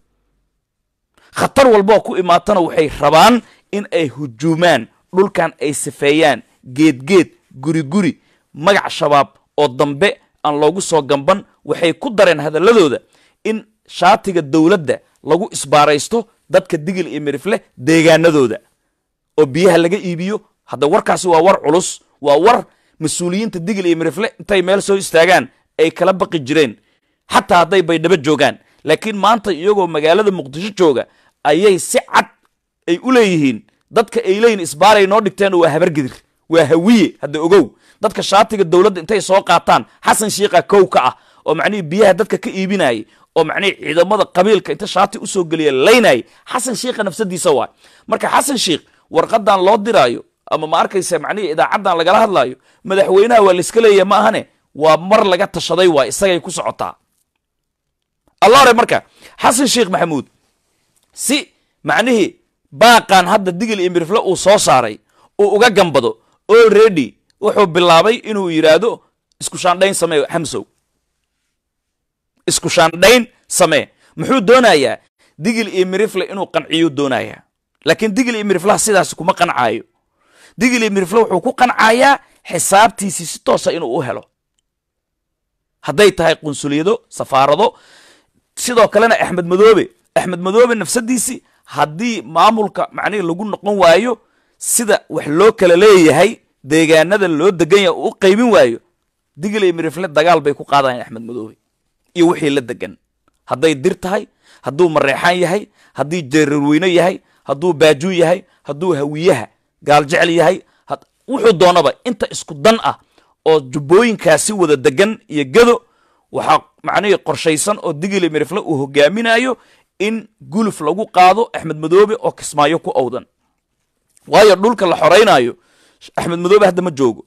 khatar walba ku imaatana waxay rabaan in ay hujuumaan dhulkan ay sifeeyaan geed guri magac shabaab oo dambe aan loogu soo gamban waxay ku dareen hadalladooda in shaatiga dawladda lagu isbaaraysto dadka digil iyo mirifle deegaanadooda oo biyaha laga iibiyo hadda warkaasi waa war culus waa war mas'uuliyiinta digil iyo mirifle intay meel soo istaagaan ay kala baqi jireen xataa hadday baydhabo joogaan laakiin maanta iyagoo magaalada muqdisho jooga ayay si cad ay u leeyihiin dadka ay leeyihiin isbaaray noo dhigteen waa habargidir waa hawiye hadda ogow dadka shaatiga dowladda intay soo qaataan xasan shiiqa kow ka ah oo macnihii biyaha dadka ka iibinayay oo macnihii ciidamada qabiilka inta shaati u soo geliya laynayay xasan shiiqa nafsadiisa waa marka xasan shiiq warqadan loo diraayo ama ma arkaysa macnihii idaacadan lagala hadlaayo madaxweynaha waa layska leeyahay ma ahane waa mar laga tashaday waa isagay ku socotaa allah hore marka xasan sheekh maxamuud si macnihii baaqan hadda digil iyo mirifle uu soo saaray uu uga gambado already wuxuu bilaabay inuu yidhaahdo isku shaandhayn samee xamsow isku shaandhayn samee muxuu doonayaa digil iyo mirifle inuu qanciyo doonayaa laakiin digil iyo miriflaha sidaas kuma qancaayo digil iyo mirifle wuxuu ku qancayaa xisaabtiisii si toosa inuu u helo hadday tahay qunsuliyado safaarado sidoo kalena axmed madoobe nafsadiisii haddii maamulka macnihii lagu noqon waayo sida wax loo kala leeyahay deegaanada loo degan yahay uu u qaybin waayo digil iyo mirifle dagaal bay ku qaadayaan axmed madoobe iyo wixii la degan hadday dir tahay hadduu mareexaan yahay haddii jeerarweyne yahay hadduu baajuun yahay hadduu hawiyaha gaaljecel yahay wuxuu doonaba inta isku dan ah oo jubbooyinkaasi wada degan iyo gado waxaa macnihii qorshaysan oo digil iyo mirifle uu hogaaminayo in guluf lagu qaado axmed madoobe oo kismaayo ku owdan waayo dhulka la xoraynayo axmed madoobe hadda ma joogo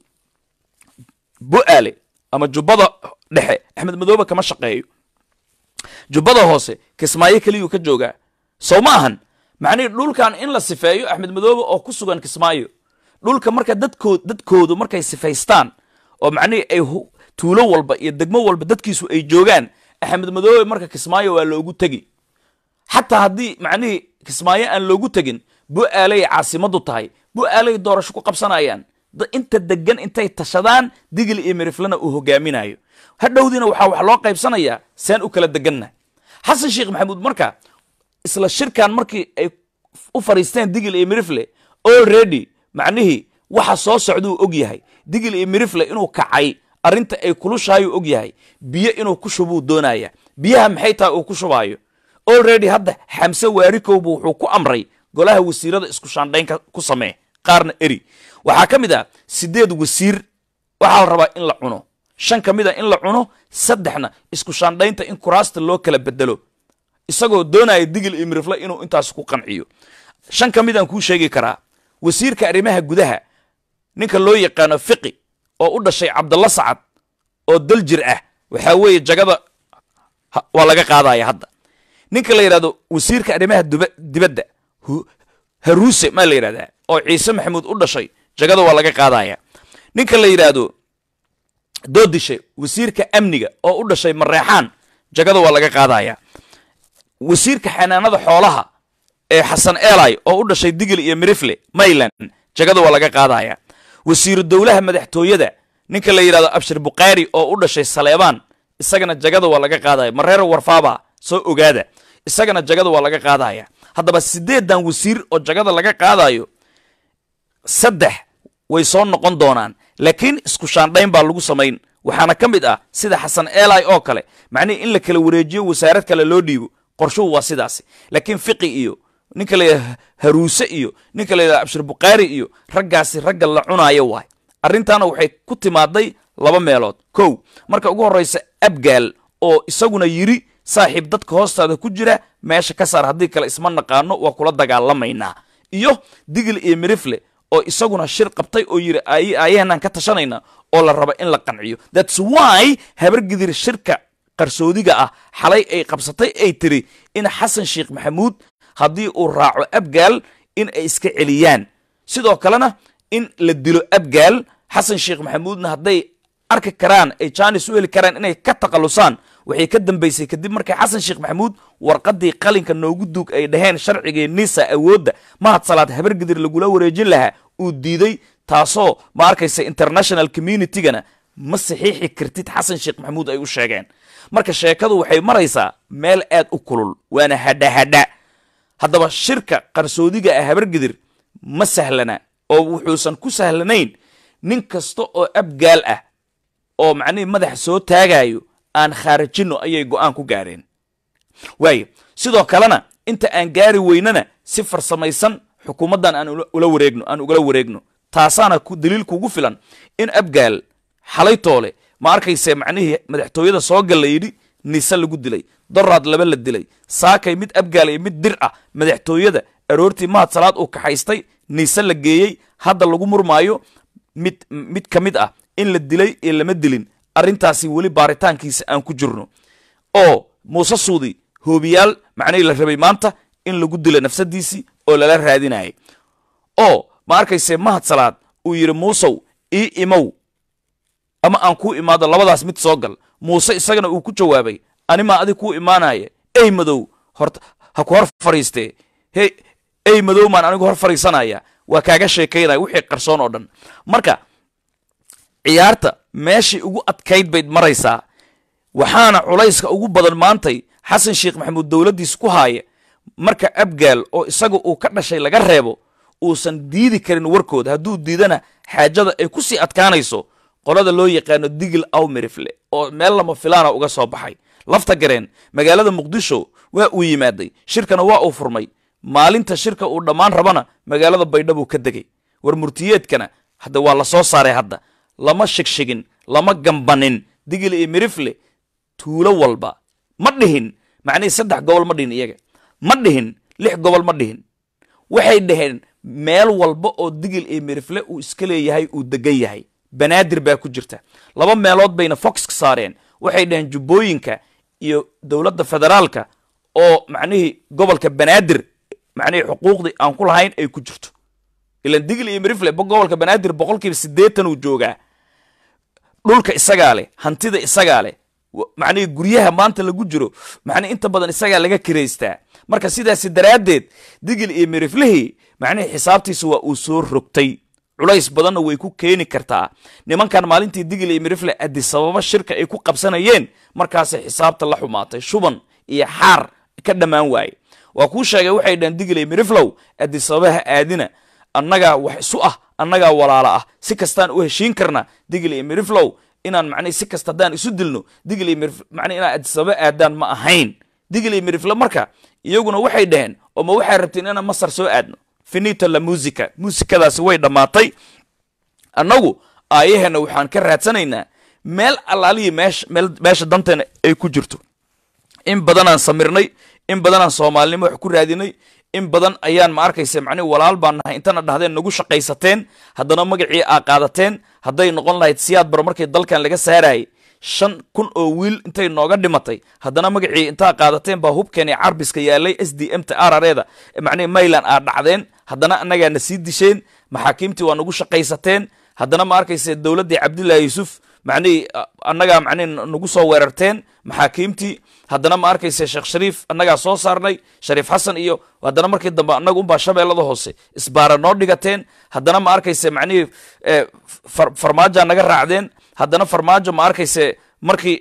bu'aale ama jubbada dhexe axmed madoobe kama shaqeeyo jubbada hoose kismaayo keliyuu ka joogaa sow ma ahan macnihii dhulkan in la sifeeyo axmed madoobe oo ku sugan kismaayo dhulka marka dadkoodu markay sifaystaan oo macnihii ay tuulo walba iyo degmo walba dadkiisu ay joogaan axmed madoobe marka kismaayo waa loogu tegi xataa haddii macnihii kismaayo aan loogu tegin bu'aalay caasimadu tahay bu'aalay doorasho ku qabsanayaan inta degan intay tashadaan digil iyo miriflena uu hogaaminayo hadhowdiina waxaa wax loo qaybsanayaa seen u kala deganna xasan sheekh maxamuud marka isla shirkan markii ay u fariisteen digil iyo mirifle already macnihii waxa soo socduu og yahay digil iyo mirifle inuu kacay arrinta ay kulushaayuu og yahay biyo inuu ku shubuu doonaya biyaha maxay tahay uu ku shubaayo already hadda xamse waarikowbu wuxuu ku amray golaha wasiirada isku shaandhaynka ku samee qaarna eri waxaa ka mid ah 8 wasiir waxaa la rabaa in la cuno 5 ka mid a in la cuno 3na isku shaandhaynta in kuraasta loo kala bedelo isagoo doonaya digil iyo mirifle inuu intaas ku qanciyo 5 ka mid aan kuu sheegi karaa wasiirka arrimaha gudaha ninka loo yaqaano fiqi oo u dhashay cabdalla sacad oo daljir ah waxaa weeye jagada waa laga qaadaya hadda ninka la yidhahdo wasiirka arrimaha dibadda haruuse maa la yidhahdaa oo ciise maxamuud u dhashay jagada waa laga qaadaya ninka la yidhaahdo doodishe wasiirka amniga oo u dhashay mareexaan jagada waa laga qaadaya wasiirka xanaanada xoolaha ee xasan eelay oo u dhashay digil iyo mirifle mayland jagada waa laga qaadaya wasiiru dowlaha madaxtooyada ninka la yidhahdo abshir bukaari oo u dhashay saleebaan isagana jagada waa laga qaadaya mareero warfaaba soo ogaada isagana jagada waa laga qaadaya haddaba 8dan wasiir oo jagada laga qaadayo 3 way soo noqon doonaan laakiin isku shaandhayn baa lagu samayn waxaana ka mid ah sida xasan eelay oo kale macnihii in la kala wareejiyo wasaarad kale loo dhiibo qorshuhu waa sidaasi laakiin fiqi iyo ninka la yidhahdo haruuse iyo ninka la yidhahdo abshir bukaari iyo raggaasi ragga la cunaayo waay arrintaana waxay ku timaaday 2 meelood kow marka ugu horraysa abgaal oo isaguna yiri saaxiib dadka hoostaada ku jira meesha ka saar haddii kale isma naqaano waa kula dagaalamaynaa iyo digil iyo mirifle oo isaguna shir qabtay oo yiri ayahanaan ka tashanayna oo la raba in la qanciyo that's why habargidir shirka qarsoodiga ah xalay ay qabsatay ay tiri in xasan sheekh maxamuud haddii uu raaco abgaal in ay iska celiyaan sidoo kalena in la dilo abgaal xasan sheekh maxamuudna hadday arki karaan ay jaanis u heli karaan inay ka taqalusaan waxay ka dambaysay kadib markay xasan sheekh maxamuud warqadii qalinka noogu duug ay dhaheen sharcigii nisa awoodda mahad salaad habargidir lagula wareejin lahaa uu diiday taasoo ma arkaysa international communitygana ma saxiixi kartid xasan sheekh maxamuud ay u sheegeen marka sheekadu waxay maraysaa meel aad u kulul waana hadhahadha haddaba shirka qarsoodiga ah habargidir ma sahlana oo wuxuusan ku sahlanayn nin kasta oo abgaal ah oo macnihii madax soo taagayo aan khaarijinno ayay go'aan ku gaareen waayo sidoo kalena inta aan gaari weynana si farsamaysan xukuumaddan aan ugala wareegno taasaana daliil kugu filan in abgaal xalay toole ma arkayse macnihii madaxtooyada soo gal la yidhi nise lagu dilay doraad laba la dilay saakay mid abgaal iyo mid dir ah madaxtooyada aroortii mahad salaad uu kaxaystay nise la geeyey hadda lagu murmaayo mid ka mid ah in la dilay iyo lama dilin arrintaasi weli baaritaankiisa aan ku jirno oo muuse suudi hoobiyaal macnihii la rabay maanta in lagu dilo nafsadiisii oo lala raadinayay oo ma arkayse mahad salaad uu yidhi muusow ii imow ama aan kuu imaado labadaas mid soo gal muuse isagana uu ku jawaabay animaa adig kuu imaanaya ey madow ha ku hor fariistee ey madow maan anigu hor fariisanaya waa kaaga sheekaynaya wixii qarsoon oo dhan marka ciyaarta meeshii ugu adkayd bayd maraysaa waxaana culayska ugu badan maantay xasan sheekh maxamuud dowladdiis ku haaya marka abgaal oo isaga uu ka dhashay laga reebo uusan diidi karin warkooda hadduu diidana xaajada ay ku sii adkaanayso qolada loo yaqaano digil awmirifle oo meel lama filaana uga soo baxay lafta gareen magaalada muqdisho waa uu yimaaday shirkana waa uu furmay maalinta shirka uu dhammaan rabana magaalada baydhabo ka degay war murtiyeedkana hadda waa la soo saaray hadda lama shegshegin lama gambanin digil iyo mirifle tuulo walba ma dhihin macnihii 3 gobol ma dhihin iyaga ma dhihin 6 gobol ma dhihin waxay dhaheen meel walba oo digil iyo mirifle uu iska leeyahay uu degan yahay banaadir baa ku jirta 2 meelood bayna fox ka saareen waxay dhaheen jubbooyinka iyo dowladda federaalka oo macnihii gobolka banaadir macnihii xuquuqdii aan ku lahayn ay ku jirto ilan digil iyo mirifle gobolka banaadir 80% uu joogaa dhulka isagaa leh hantida isagaa leh macnihii guryaha maanta lagu jiro macnihii inta badan isagaa laga kireystaa marka sidaasi daraaddeed digil iyo miriflihii macnihii xisaabtiisa waa uu soo rogtay culays badanna way ku keeni kartaa nimankan maalintii digil iyo mirifle addi sababa shirka ay ku qabsanayeen markaasay xisaabta la xumaatay shuban iyo xaar ka dhammaan waaye waa kuu sheegay waxay dhahan digil iyo miriflow addi sababaha aadina annagaa wax isu ah annagaa walaala ah si kastaan u heshiin karna digil iyo miriflow inaan macnihii si kasta haddaan isu dilno digil iyo mirifle macnihi inaan addi sababa aadaan ma ahayn digil iyo mirifle marka iyaguna waxay dhaheen oo ma waxay rabteen inaan masar soo aadno finito la musica muusikadaasi way dhammaatay annagu aayaheena waxaan ka raadsanaynaa meel allaaliya meesha danteena ay ku jirto in badanaan samirnay in badanaan soomaalinimo wax ku raadinay in badan ayaan ma arkaysa macnihi walaal baan nahay intana dhahdeen nagu shaqaysateen haddana magacii aa qaadateen hadday noqon lahayd siyaad bar markii dalkan laga saarayay 5,000 oo wiil intay nooga dhimatay haddana magacii intaa qaadateen baa hubkeeni carbiska yaalay SDM ta arareeda macnii Mayland aa dhacdeen haddana annagaa na sii disheen maxaakiimtii waa nagu shaqaysateen haddana ma arkaysa dowladdii Cabdullaahi Yuusuf macnii annagaa macnii nagu soo weerarteen maxaakiimtii haddana ma arkaysa Sheekh Shariif annagaa soo saarnay Shariif Xasan iyo haddana markii dambe annagu unbaa shabeellada hoose isbaara noo dhigateen haddana ma arkaysa macnii farmaajo naga raacdeen haddana farmaajo ma arkaysa markii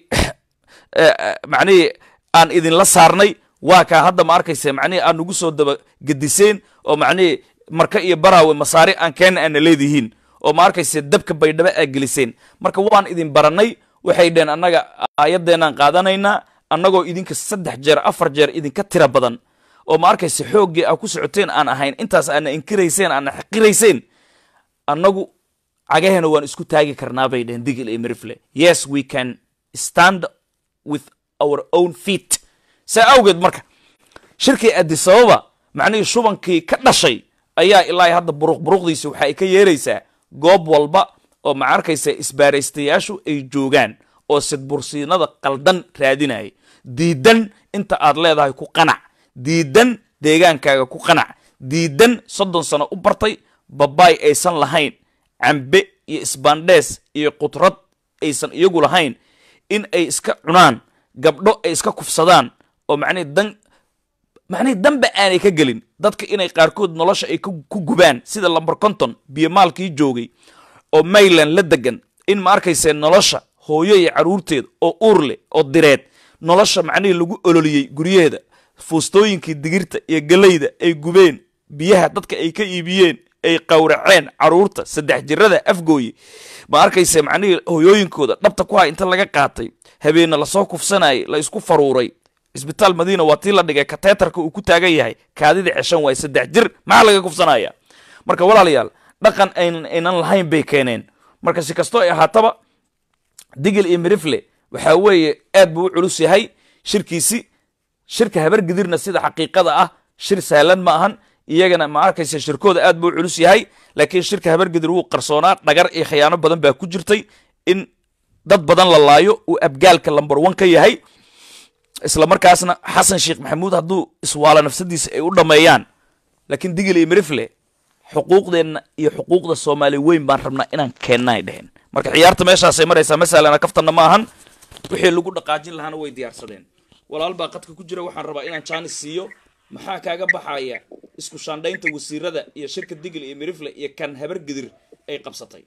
macnii aan idinla saarnay waa kaa hadda ma arkaysa macnii aan nagu soo daba gediseen oo macnii marka iyo baraawe masaari aan keena aana leedihiin oo ma arkaysa dabka baydhabo aa geliseen marka waan idin baranay waxay dhaheen annaga aayaddeenaan qaadanaynaa annagoo idinka 3 jeer 4 jeer idinka tira badan oo ma arkaysa xooggii aa ku socoteen aan ahayn intaas aana inkirayseen aana xaqirayseen annagu cagaheena waan isku taagi karnaa bay dhaheen digil iyo mirifle yes we can stand with our own feet saa awgeed marka shirkii addis ababa macnihii shubankii ka dhashay ayaa ilaa hadda buruqdiisa waxa ay ka yeeraysaa goob walba oo ma arkaysa isbaaraystayaashu ay joogaan oo sidbursiinada qaldan raadinaya diidan inta aad leedahay ku qanac diidan deegaankaaga ku qanac diidan 30 sano u bartay babaay aysan lahayn cambe iyo isbaandhees iyo qudrad aysan iyagu lahayn in ay iska cunaan gabdho ay iska kufsadaan oo macnii danba aanay ka gelin dadka inay qaarkood nolosha ay ku gubaan sida lambar konton biyo maalkii joogay oo Mayland la degan in ma arkaysa nolosha hooyo iyo caruurteeda oo uur leh oo direed nolosha macnii lagu ololiyey guryaheeda fuustooyinkii digirta iyo galayda ay gubeen biyaha dadka ay ka iibiyeen ay qawraceen caruurta 3 jirada afgooyi ma arkaysa macnii hooyooyinkooda dhabta ku hay inta laga qaatay habeena la soo kufsanay la isku faruuray isbitaal madiina waa tii la dhigay kateetarka uu ku taagan yahay kaadida ceshan waay 3 jir maxaa laga kufsanaya marka walaalayaal dhaqan aynan lahayn bay keeneen marka si kasto ay ahaataba digil iyo mirifle waxa weeye aad buu u culus yahay shirkiisi shirka habar gidirna sida xaqiiqada ah shir sahlan ma ahan iyagana ma arkaysa shirkooda aad buu u culus yahay laakiin shirka habar gidir wuu qarsoonaa dhagar iyo khiyaano badan baa ku jirtay in dad badan la laayo uu abgaalka lambar 1 ka yahay isla markaasna xasan sheekh maxamuud hadduu iswaala nafsadiisa ay u dhameeyaan laakiin digil iyo mirifle xuquuqdeena iyo xuquuqda Soomaali weyn baan rabnaa inaan keenay dhaheen marka ciyaarta meeshaas ay maraysaa masalana kaftanna ma ahan wixii lagu dhaqaajin lahaana way diyaarsadeen walaal baa qadka ku jira waxaan rabaa inaan chance siiyo maxaa kaaga baxaya isku shaandhaynta wasiirada iyo shirka digil iyo mirifle iyo kan habar gidir ay qabsatay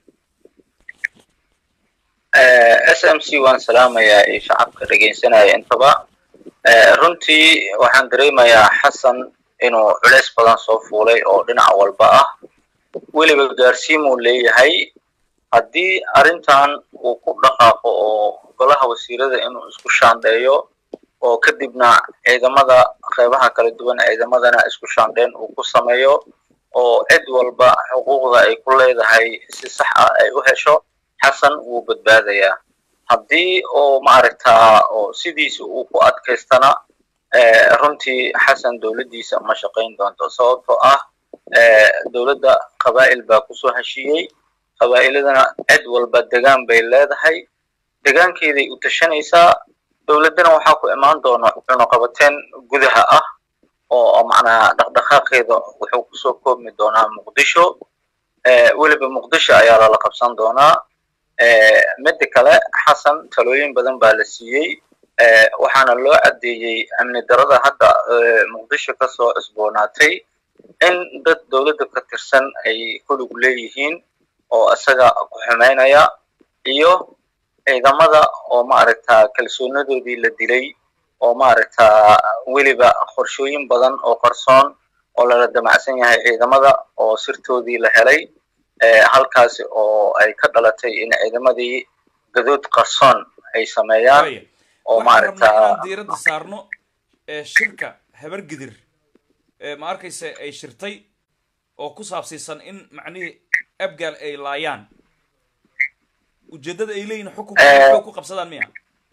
SMC waan salaamayaa ee shacabka dhageysanaya intaba runtii waxaan dareemayaa xasan inuu culeys badan soo fuulay oo dhinac walba ah weliba gaarsiin uu leeyahay haddii arrintan uu ku dhaqaaqo oo golaha wasiirada inuu isku shaandheeyo oo kadibna ciidamada qaybaha kala duwan ciidamadana isku shaandheen uu ku sameeyo oo cid walba xuquuqda ay ku leedahay si sax ah ay u hesho xasan wuu badbaadayaa haddii oo maaragtaa oo sidiisa uu ku adkaystana runtii xasan dowladdiisa ma shaqayn doonto sababtoo ah dowladda qabaa'il baa kusoo heshiiyey qabaa'iladana cid walba degaan bay leedahay degaankeeday u tashanaysaa dowladdana waxaa ku imaan doona cunaqabateen gudaha ah oo macnaha dhaqdhaqaaqeeda wuxuu kusoo koobmi doonaa muqdisho weliba muqdisho ayaa lala qabsan doonaa midda kale xasan talooyin badan baa la siiyey waxaana loo cadeeyey amni darada hadda muqdisho ka soo cusboonaatay in dad dowladda ka tirsan ay ku lug leeyihiin oo asaga ku xumeynaya iyo ciidamada oo maaragtaa kalsoonadoodii la dilay oo maaragtaa weliba qorshooyin badan oo qarsoon oo lala damacsan yahay ciidamada oo sirtoodii la helay halkaasi oo ay ka dhalatay in ciidamadii gadood qarsoon ay sameeyaan oo maaragtaa diiradda saarno shirka habar gidir ma arkaysa ay shirtay oo ku saabsiisan in macnihii abgaal ay laayaan ujeedada ay leeyihiin xukunka ku qabsadaan miya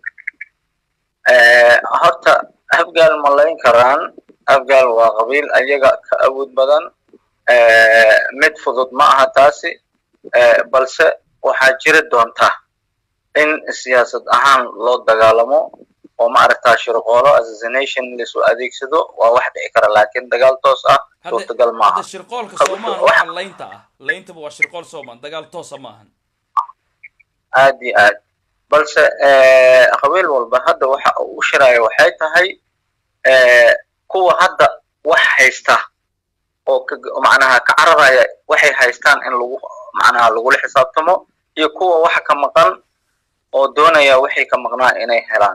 horta abgaal ma layn karaan abgaal waa qabiil ayaga ka awood badan mid fudud ma aha taasi balse waxaa jiri doonta in siyaasad ahaan loo dagaalamo oo maaragtaa shirqoolo assassination lasu adeegsado waa wax dhici kara laakiin dagaal toos ah suurtagal maaha hadda shirqoolka Soomaaliya waxa laynta ah layntaba waa shirqool Soomaaliya dagaal toos ma ahan aad iyo aad balse qabiil walba hadda waxa uu shiraayo waxay tahay kuwa hadda wax haysta oo macnaha ka cararaya waxay haystaan in lagu macnaha lagu xisaabtamo iyo kuwa wax ka maqan oo doonaya waxay ka maqnaa inay helaan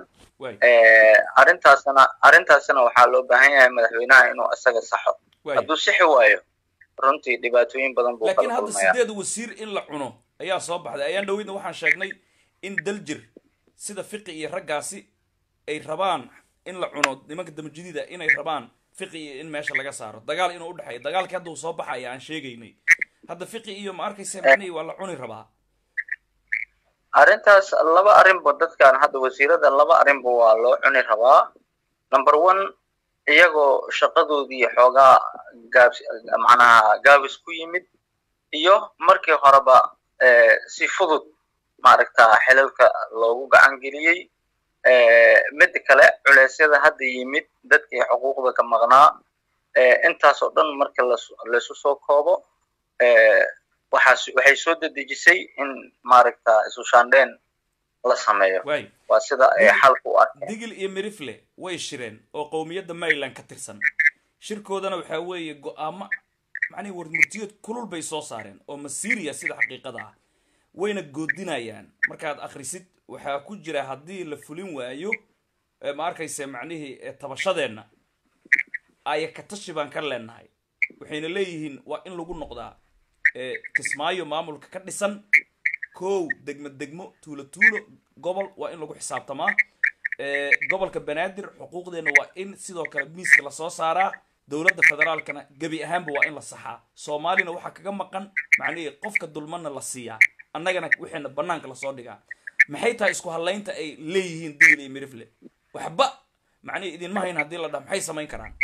arrintaasna waxaa loo baahan yahay madaxweynaha inuu asaga saxo hadduu sixi waayo runtii dhibaatooyin badan buu kala kulmayaa laakiin hadda 8 wasiir in la cuno ayaa soo baxday ayaan dhaweyna waxaan sheegnay in daljir sida fiqi iyo raggaasi ay rabaan in la cuno nimanka damajidida inay rabaan fiqi in meesha laga saaro dagaal inuu u dhaxay dagaalkii hadda uu soo baxay aan sheegaynay hadda fiqi iyo ma arkaysa macnii waa la cuni rabaa arrintaas laba arrinba dadkan hadda wasiirada laba arrinba waa loo cuni rabaa number 1 iyagoo shaqadoodii xoogaa macnaha gaabis ku yimid iyo markii horeba si fudud maaragtaa xilalka loogu gacan geliyey mid kale culeysyada hadda yimid dadkii xuquuqda ka maqnaa intaas oo dhan marka la soo koobo waxay soo dedejisay in maaragtaa isu shaandheen la sameeyo waa sida ay xalku u arkeen digil iyo mirifle way shireen oo qowmiyadda Maryland ka tirsan shirkoodana waxa weeye go'aamo macnii warmurtiyeed kulul bay soo saareen oo masiiriya sida xaqiiqada ah wayna goodinayaan markaad akhrisid waxaa ku jira haddii la fulin waayo ma arkaysa macnihii tabashadeena ay ka tashi baan ka leenahay waxayna leeyihiin waa in lagu noqdaa kismaayo maamulka ka dhisan kow degmo tuulo gobol waa in lagu xisaabtamaa gobolka banaadir xuquuqdeena waa in sidoo kale miiska lasoo saaraa dowladda federaalkana gebi ahaanba waa in la saxaa soomaalina waxaa kaga maqan macnihii qofka dulmana la siiyaa annagana wixina banaanka lasoo dhigaa maxay tahay isku hadlaynta ay leeyihiin digil iyo mirifle waxba macnihii idinma hayn haddii la dhaha maxay samayn karaan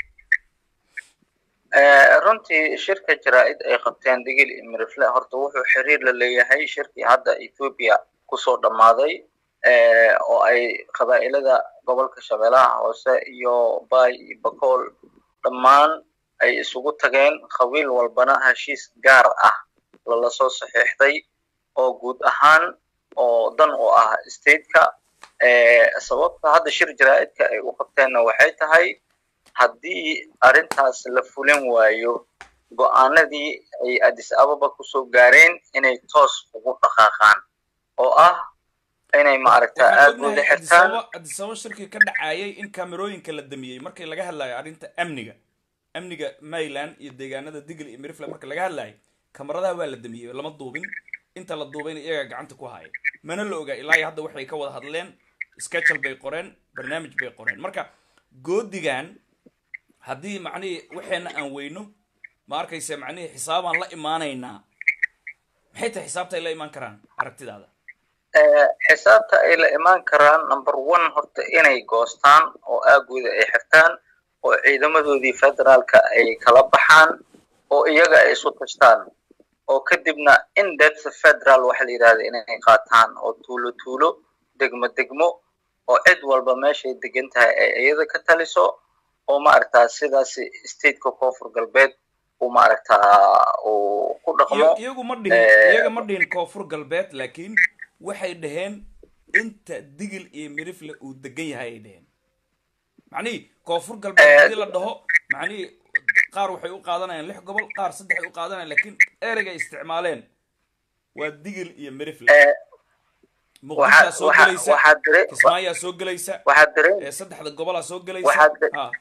runtii shirka jaraa'id ay qabteen digil iyo mirifle horta wuxuu xiriir la leeyahay shirkii hadda Ethiopia kusoo dhammaaday oo ay qabaa'ilada gobolka Shabeellaha Hoose iyo Bay iyo Bakool dhammaan ay isugu tageen qabiil walbana heshiis gaar ah lala soo saxiixday oo guud ahaan oo dan u ah state-ka sababta hadda shir jaraa'idka ay u qabteenna waxay tahay haddii arrintaas la fulin waayo go'aanadii ay Addis Ababa kusoo gaareen inay toos ugu dhaqaaqaan oo ah inay maaragtaa aad u xirtaan Addis Ababa shirkii ka dhacayay in kaamirooyinka la damiyay markii laga hadlayo arrinta amniga Mayland iyo deegaanada digil iyo mirifle marka laga hadlayo kamaradaha waa la damiyay lama duubin inta la duubayna iyaga gacanta ku hayay mana la ogaa ilaa hadda waxay ka wada hadleen schedule bay qoreen barnaamij bay qoreen marka goodigan haddii macnihii waxeena aan weyno ma arkaysa macnihii xisaabaan la imaanaynaa maxay tahay xisaabta ay la imaan karaan aragtidaada xisaabta ay la imaan karaan number 1 horta inay goostaan oo aagooda ay xirtaan oo ciidamadoodii federaalka ay kala baxaan oo iyaga ay isu tashtaan oo kadibna in depth federal waxa la yiraahdo inay qaataan oo tuulo degmo oo cid walba meeshay degan tahay ay iyada ka taliso oo ma aragtaa sidaas state-ka koonfur galbeed oo ma aragtaa oo ku dhaqmo iyaga ma dhihin koonfur galbeed laakiin waxay dhaheen inta digil iyo mirifle uu degan yahay ay dhaheen macnihii koonfur galbeed haddii la dhaho macnihii qaar waxay u qaadanayaan 6 gobol qaar 3 ay u qaadanayaan laakiin ereyga isticmaaleen waa digil iyo mirifle muqdisho soo galaysa kismaayaa soo galaysa saddexda gobolaa soo galaysa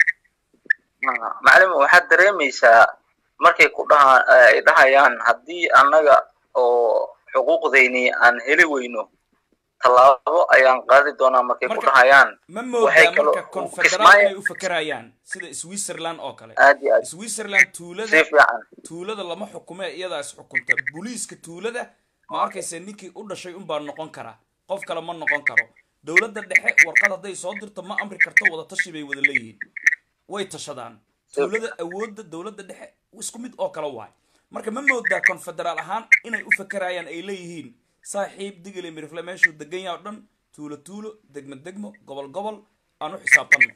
macallin waxaad dareemaysaa markay ku dhahayaan haddii annaga oo xuquuqdeeni aan heli weyno talaabo ayaan qaadi doonaa markay ku dhahayaan ma moodaa marka confederal ay u fakarayaan sida Switzerland oo kale Switzerland tuulada lama xukumo iyada is xukunta booliiska tuulada ma arkaysa ninkii u dhashay un baa noqon kara qof kale ma noqon karo dawladda dhexe warqad haday soo dirto ma amri karto wada tashi bay wada leeyihiin way tashadaan tuulada awoodda dawladda dhexe isku mid oo kale waay marka ma moodaa confederal ahaan inay u fakarayaan ay leeyihiin saaxiib digil iyo mirifle meeshuu degan yahay oo dhan tuulo degmo gobol aan u xisaabtanno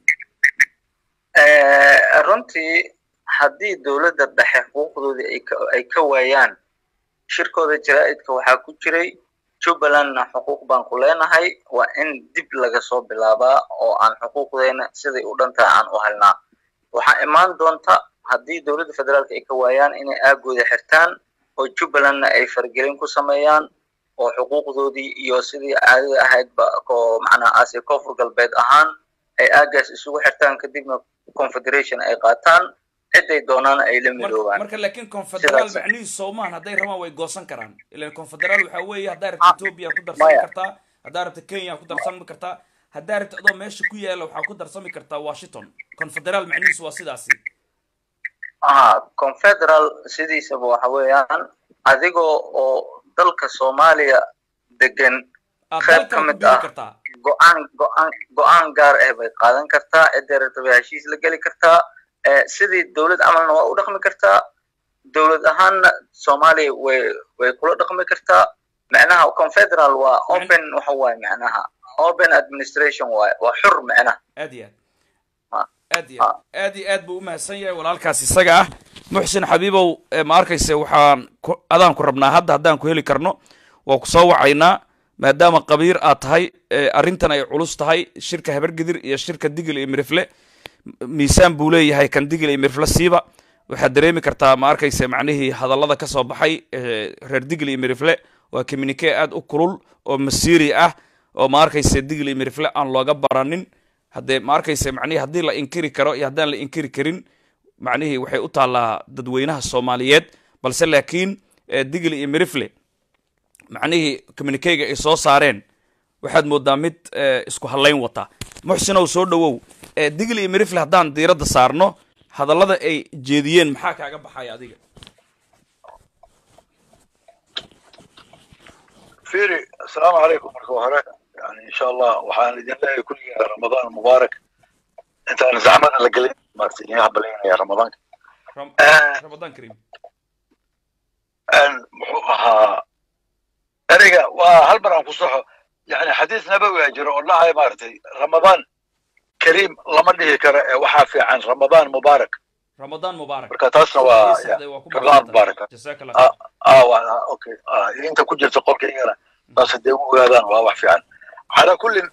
runtii haddii dawladda dhexe xuquuqdoodii ay ka waayaan shirkooda jaraa'idka waxaa ku jiray Jubbalandna xuquuq baan ku leenahay waa in dib laga soo bilaabaa oo aan xuquuqdeena siday u dhantaa aan u helnaa waxaa imaan doonta haddii dawladda federaalka ay ka waayaan inay aagooda xirtaan oo Jubbalandna ay fargelin ku sameeyaan oo xuquuqdoodii iyo sidii caadada ahayd oo macnaa Aasiya koonfur galbeed ahaan ay aagaas isugu xirtaan kadibna confederation ay qaataan ciday doonaan ay la midoobaan marka laakiin confederal macnihiisu Soomaan haday rabaan way goosan karaan ilaa confederal waxa weeye haday rabto Ethiopia ku darsan kartaa haday rabto Kenya ku darsan kartaa haday rabto adoo meesha ku yaala waxa ku darsami kartaa Washington confederal macnihiisu waa sidaasi confederal sidiisa waxa weeyaan adigoo oo dalka Soomaaliya degan qayb ka mid ah go'aan gaar ah bay qaadan kartaa ciday rabto heshiis la gali kartaa sidii dawlad amalna waa u dhaqmi kartaa dawlad ahaanna Soomaaliya way kula dhaqmi kartaa macnaha confederal waa open waxa waay macnaha open administration waa xur macnaha aad buu u mahadsan yahay walaalkaas isaga ah muxsin xabiibow ma arkayse waxaan adaan ku rabnaa haddaan ku heli karno waa ku soo wacaynaa maadaama qabiir aad tahay arrintan ay culus tahay shirka habargidir iyo shirka digil iyo mirifle miisaan buu leeyahay kan digil iyo mirifle siiba waxaad dareemi kartaa ma arkayse macnihii hadallada ka soo baxay reer digil iyo mirifle waa communique aad u kulul oo masiiri ah oo ma arkayse digil iyo mirifle aan looga baranin haddee ma arkayse macnihii haddii la inkiri karo iyo haddaan la inkiri karin macnihii waxay u taallaa dadweynaha Soomaaliyeed balse laakiin digil iyo mirifle macnihii communique ay soo saareen waxaad moodaa mid isku hallayn wata muxsinow soo dhowow digil iyo mirifle haddaan diiradda saarno hadallada ay jeediyeen maxaa kaaga baxaya adiga فيري السلام عليكم مركو هراء يعني إن شاء الله وحان لدينا الله كل رمضان مبارك أنت أنا زعمان اللي قلت مارتين يا حبلين يا رمضان رمضان كريم محوها أرجع وهل مرة فصحى يعني حديث نبوي أجر الله هاي مارتي رمضان كريم لما لي كرا وحافي عن رمضان مبارك رمضان مبارك بركاتنا رمضان مبارك جزاك الله اوكي انت كنت جالس تقول كذا بس ديو هذا واضح فعلا على كل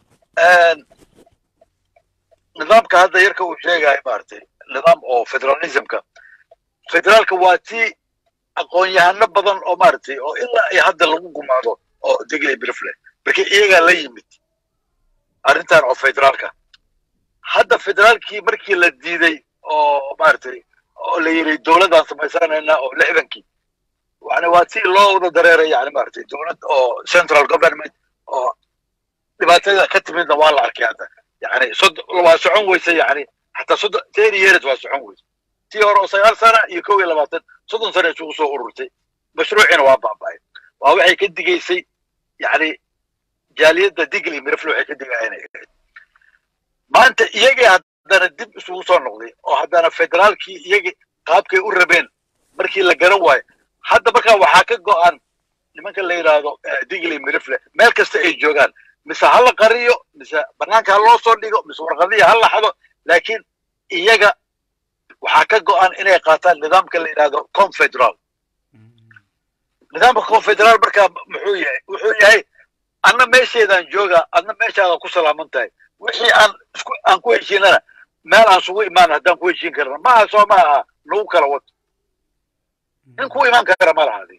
نظامك هذا يركب شيء هاي مارتي نظام او فيدراليزم فيدرالك واتي اقون يهنا بدن او مارتي او الا هذا لو غمادو او دغلي برفله بركي ايغا لا يمد arrintan oo federaalka hadda federaalkii markii la diiday oo maartay oo la yiri dawladda samaysanayna oo 60kii waxana waa tii loo wada dareeray yani maartay dawlad oo central government oo dhibaatada ka timid waa la arkay hadda yani waa socon weysay yani hatta 10 years waa socon weysay tii hore oo 9 sano iyo 22 30 sano isugu soo ururtay mashruucina waa baabay waa waxay ka digaysay yani jaaliyada digli mirflo waxay ka digayeen maanta iyaga haddana dib isugu soo noqday oo haddana federaalkii iyaga qaabkay u rabeen markii la garan waayo hadda markaa waxaa ka go'an nimanka la yidhaahdo digli mirfle meel kasta ay joogaan mise ha la qariyo mise banaanka ha loo soo dhigo mise warqadiya ha la xado laakiin iyaga waxaa ka go'an inay qaataan nidaamka la yidhaahdo confederal nidaamka confederal markaa muxuu yahay wuxuu yahay أنا ماشي إذا نجوجا أنا ماشي على كوسلا منتهي وشي أن كويس هنا ما نسوي ما نهدم كويس كرنا ما سو ما نو كروت إن كوي ما كرنا ما هذه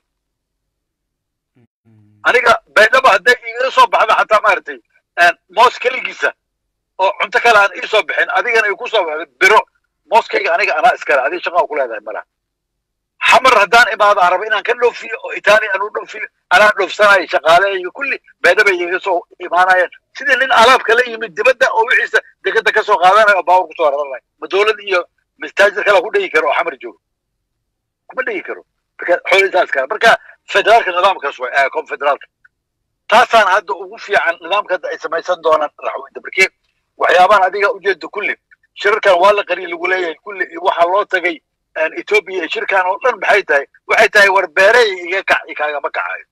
أنا كا بينما هدي يصب هذا حتى مارتي أن موسكلي جيسا أو أنت كلا أن يصب حين هذه أنا يكون صب برو موسكلي أنا إسكال هذه شغال كل هذا ملا حمر هدان إبادة عربينا كله في إيطاليا أنو في أنا في سنة شغالة كل بعد بيجلسوا إيمانا سيدنا لين آلاف كله يمد بدأ أو يعيش دكتور كسو قادنا باور كسو الله مدولة إياه مستاجر كلا كله يكرو حمر جو كله يكرو بك حول الناس كان بركة فدرالك النظام كسوة كم فدرالك تاسان هذا وفي عن نظام كذا اسمه يصدقون راحوا يدبركي وحيابان هذه وجد كله شركة ولا قليل يقولي كل وحلوت تجي أن إثيوبيا شركة أصلاً بحيتها ورباري يكا ما كعاي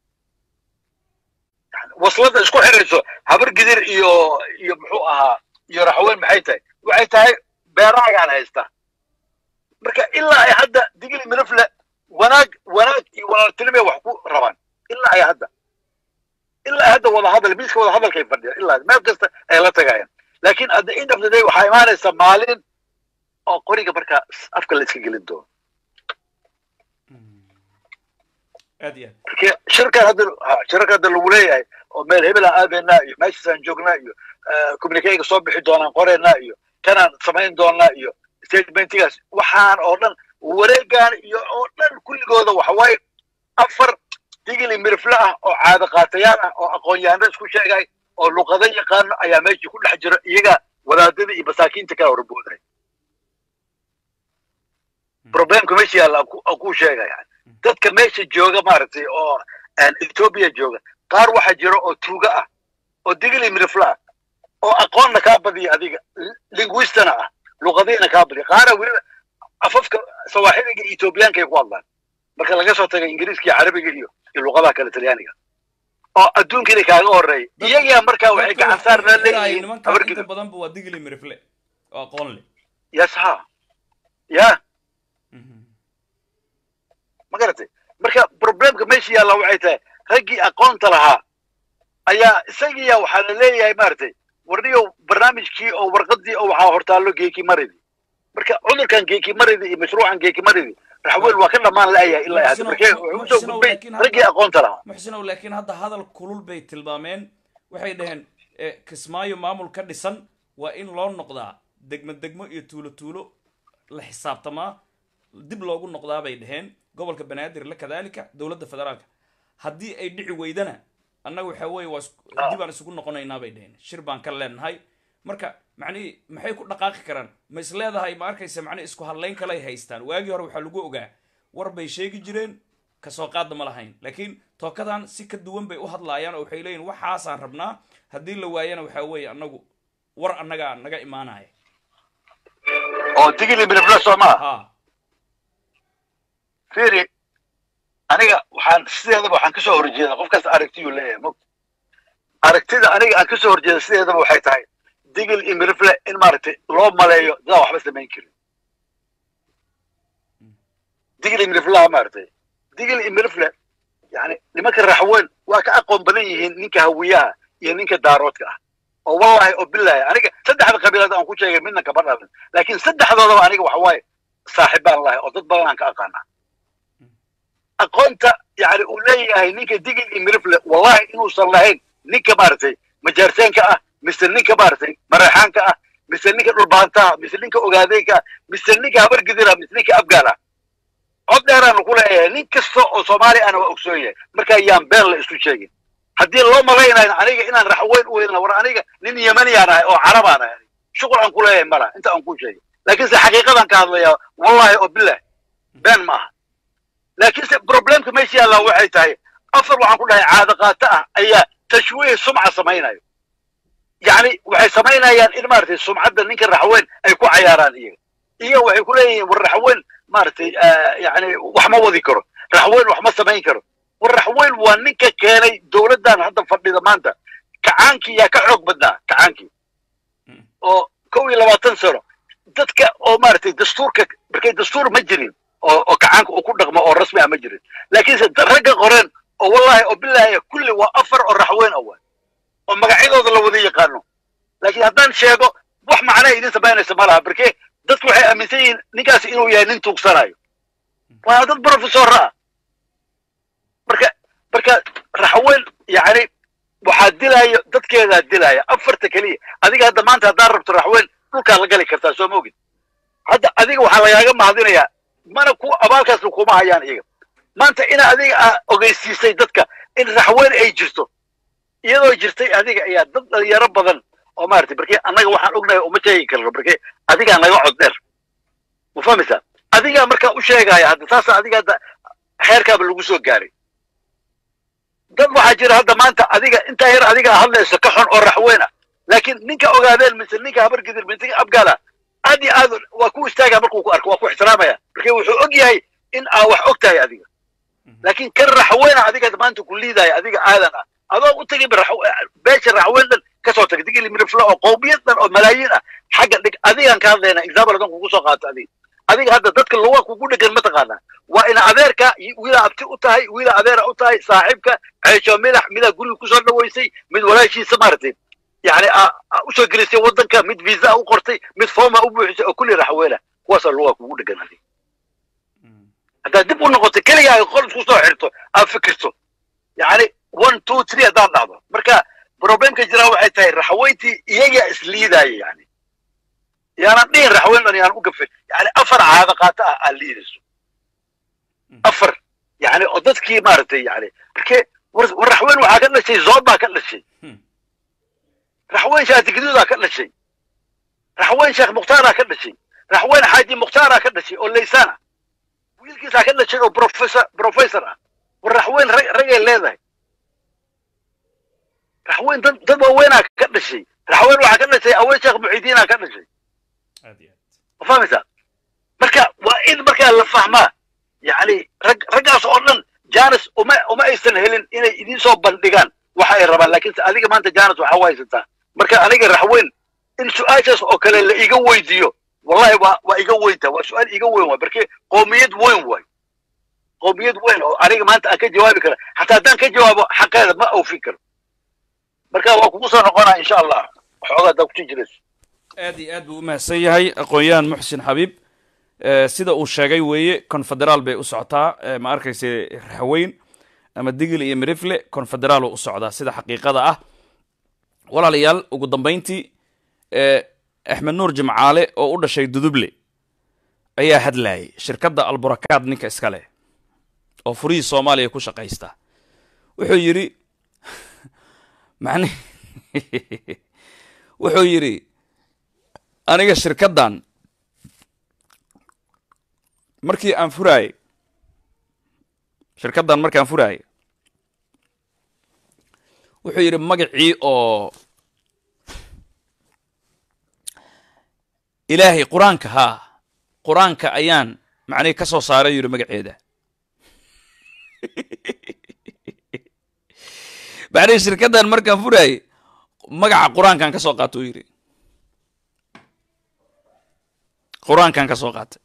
وصلت إسكو حرسو هبر قدر يمحوها يرحوين بحيتها بيراج على هستا مركا إلا أي حدا دقلي منفلة وناك ولا تلمي وحكو ربان إلا أي حدا إلا هذا ولا هذا البيسك ولا هذا كيف بدي إلا ما قصة أي لا تجاين لكن at the end of the day وحيمان السمالين أو قريقة بركة أفكار اللي تسجل الدون. أديان. شركة هذا الولاية أو مال هبلا أبينا ماشي سنجوجنا كوميونيكيشن صوب حدونا قرينا كان سمين دونا ستيتمنتياس وحان أردن ورجال أردن كل جودة وحواي أفر تيجي لي مرفلة أو عادة قاتيانا أو أقوياء الناس كل شيء جاي أو لقضية كان أيام ماشي كل حجر يجا ولا تدري مساكين تكاو ربودي. problemku meesha yaalla ku sheegay yani dadka meesha jooga maartay oo aan Ethiopia jooga qaar waxa jiro oo tuuga ah oo digli mirfla oo aqoonna ka badiya adiga linguistana ah luqadiina ka badiya qaar wali afafka Sawaaxiliga Ethiopianka ay ku hadlaan marka laga soo tagay Ingiriiska iyo Carabiga iyo luqadaha kale Talyaaniga oo adduunka kaaga horeeyay iyaga marka waxay gacan saar leeyihiin inta badan buu digli mirfle oo aqoon leh yasha ya ما قرأتي مركا بروبلمك ماشي يلا وعيته رجي أقونت لها أيا سجيا وحللية يا مارتي وريو برنامج كي أو ورقدي أو حاورتالو جيكي مريضي مركا عذر كان جيكي مريضي مشروع عن جيكي مريضي راح أقول وكنا ما نلاقيها إلا هذا مركا رجي أقونت لها محسن ولكن هذا الكلول بيت البامين وحيدهن كسمايو معمول كدسن وإن لون نقطة دقمة يتولو لحساب تما dib loogu noqdaa bay dhaheen gobolka banaadir la kadaalika dawladda federaalka haddii ay dhici weydana annaga waxa weeye waa dib aan isugu noqonaynaa bay dhaheen shir baan ka leenahay marka macnihi maxay ku dhaqaaqi karaan ma is leedahay ma arkaysa macnihi isku hadlayn kale ay haystaan waagii hore waxaa lagu ogaa war bay sheegi jireen kasoo qaadda ma lahayn laakiin tookadan si ka duwan bay u hadlaayaan oo waxay leeyihin waxaasaan rabnaa haddii la waayana waxaa weeye annagu war annagaa naga imaanaya oo digili mirifla soomaa fiiri aniga waxaan sideedaba waxaan kasoo horjeedaa qofkaas aragtiyuu leeyahay mog aragtida aniga aan kasoo horjeeda sideedaba waxay tahay digil iyo mirifle in maaragtay loo maleeyo dadaa waxba samayn karin digil iyo miriflaha maaragtay digil iyo mirifle yani nimanka raxweyn waa ka aqoon badan yihiin ninka hawiyaha iyo ninka daaroodka ah oo wallahi oo billahi aniga saddexda qabiilada aan ku sheegay midna kama dhalin laakiin saddexdoodaba aniga waxa waaye saaxiib baan lahay oo dad badan aan ka aqaanaa aqoonta yani uu leeyahay ninka digil iyo mirifle wallahi inuusan lahayn ninka maaragtay majaarteenka ah mise ninka maaragtay mareexaanka ah mise ninka dhulbaantaha mise ninka ogaadeyka ah mise ninka habargidira mise ninka abgaala cod dheeraanu ku leeyahay nin kasta oo soomaali ana waa ogsoon yahay marka yaan been la isu sheegin haddii loo malaynayo aniga inaan raxweyn u helina war aniga nin yamaniyaan ahay oo carabaan ahay shuqul aan ku leeyahay mala inta aan ku sheegay laakiin se xaqiiqadan ka hadlayaa wallahi oo bilah been ma aha laakiin se problemka meesha yaallaa waxay tahay afar waxaan ku dhahay caado qaato ah ayaa tashwiih sumca samaynayo yani waxay samaynayaan in maaragtay sumcadda ninka raxweyn ay ku cayaaraan iyaga waxay ku leeyihiin war raxweyn maaragtay yani wax ma wadi karo raxweyn wax ma samayn karo war raxweyn waa ninka keenay dowladdan hadda fadhida maanta kacaankii yaa ka xoog badnaa kacaankii oo 21 sano dadka oo maaragtay dastuurka markay dastuur ma jirin oo kacaanka uu ku dhaqmo oo rasmi ah ma jirin laakiinse ragga qoreen oo wallahi oo billahi kulli waa afar oo raxweyn awal oo magacyadooda la wada yaqaano laakiin haddaan sheego wax macnaa idin samaynaysa ma laha barke dadku waxay aaminsan yihiin ninkaasi inuu yahay nin tuugsanayo waa dad professor ah marka raxweyn yani waxaa dilaayo dadkeedaa dilaya afarta keliya adiga hadda maanta haddaan rabto raxweyn dhulkaa la gali kartaa soo maogid hadda adiga waxaa lagaaga mahadinayaa mana ku abaalkaasna kuma hayaan iyaga maanta ina adiga ogeysiisay dadka in raxweyn ay jirto iyadoo jirtay adiga ayaa dad dhalinyaro badan oo maaragtay barke annaga waxaan ognahay uma sheegi karno barke adigaa naga cod dheer ma fahmaysaa adigaa markaa u sheegaya hadda saasa adiga hadda xeerkaaba lagu soo gaaray dad waxaa jira hadda maanta adiga intaa yar adiga hadlayso ka xun oo raxweyn ah laakiin ninka ogaadeen mise ninka habargidir mise ninka abgaala aad iyo aad waa ku istaagaa markuu ku arko waa ku ixtiraamaya marka wuxuu og yahay in aa wax og tahay adiga laakiin kan raxweyna adiga maanta ku liidaya adiga aadan ah adoo u tagay beesha raxweyn dhan kasoo tagay digili mirifla oo qowmiyad dhan oo malaayiin ah xagga dhig adigaan ka hadlayna example hadan kugu soo qaato adiga hadda dadka luga kugu dhegan mataqaanaa waa ina adeerka wiila abti u tahay wiila adeera u tahay saaxiibka ceesho midax midaa guriga kusoo dhaweysay mid walaashiisa maaragtay يعني usoo gelisay wadanka mid visa u qortay mid forma u buuxisay oo kulli raxweena kuwaas luga kugu dhagan hadii hadda dib u noqoto kaliya qol isku soo xirto aad fikirto yani 1 2 3 hadaan dhacdo marka problemka jira waxay tahay raxweyntii iyaga isliidaya yani yaana dhihin raxweyn dhan yaan u gafay yani afar caado qaata ah aan liidayso afar yani oo dadkii maaragtay yani markee war raxweyn waxaa ka dhashay zooba ka dhashay raxweyn shaati gaduudaa ka dhashay raxweyn sheekh mukhtaara ka dhashay raxweyn xaaji mukhtaara ka dhashay oo leysana wiilkiisaa ka dhashay oo professor ah war raxweyn ragay leedahay raxweyn dad waaweynaa ka dhashay raxweyn waxaa ka dhashay awey sheekh muxidiinaa ka dhashay ma fahmaysaa marka waa in markaa la fahmaa yani raggaas oo dhan janis uma aysan helin inay idiin soo bandhigaan waxa ay rabaan laakiinse adiga maanta janis waxaa u haysataa marka aniga raxweyn in su-aashaas oo kale la iga weydiiyo wallahi waa iga weynta waa su-aal iga weyn waay marke qowmiyad weyn waay qowmiyad weyn oo aniga maanta aan ka jawaabi kara xataa haddaan ka jawaabo xaqeeda ma awfin karo marka waa kugu soo noqonaa insha allah waxoogaa haddaa kusii jirayso aad iyo aad buu u mahadsan yahay aqoon-yahan muxsin xabiib sida uu sheegay weeye confederaal bay u socotaa ma arkayse raxweyn ama digil iyo mirifle confederaal u socdaa sida xaqiiqada ah walaalayaal ugu dambayntii axmed nuur jimcaale oo u dhashay duduble ayaa hadlayay shirkadda alburakaad ninka iska leh oo furihii soomaaliya ku shaqaysta wuxuu yidhi macni wuxuu yidhi aniga shirkaddan markii aan furaayay shirkaddan markaan furaayay wuxuu yidhi magacii oo ilaahay qur-aanka haa qur-aanka ayaan macnihi ka soo saaray yidhi magaceeda macnihi shirkaddan markaan furaayay magaca qur-aankan ka soo qaato uu yidhi qur-aankan ka soo qaatay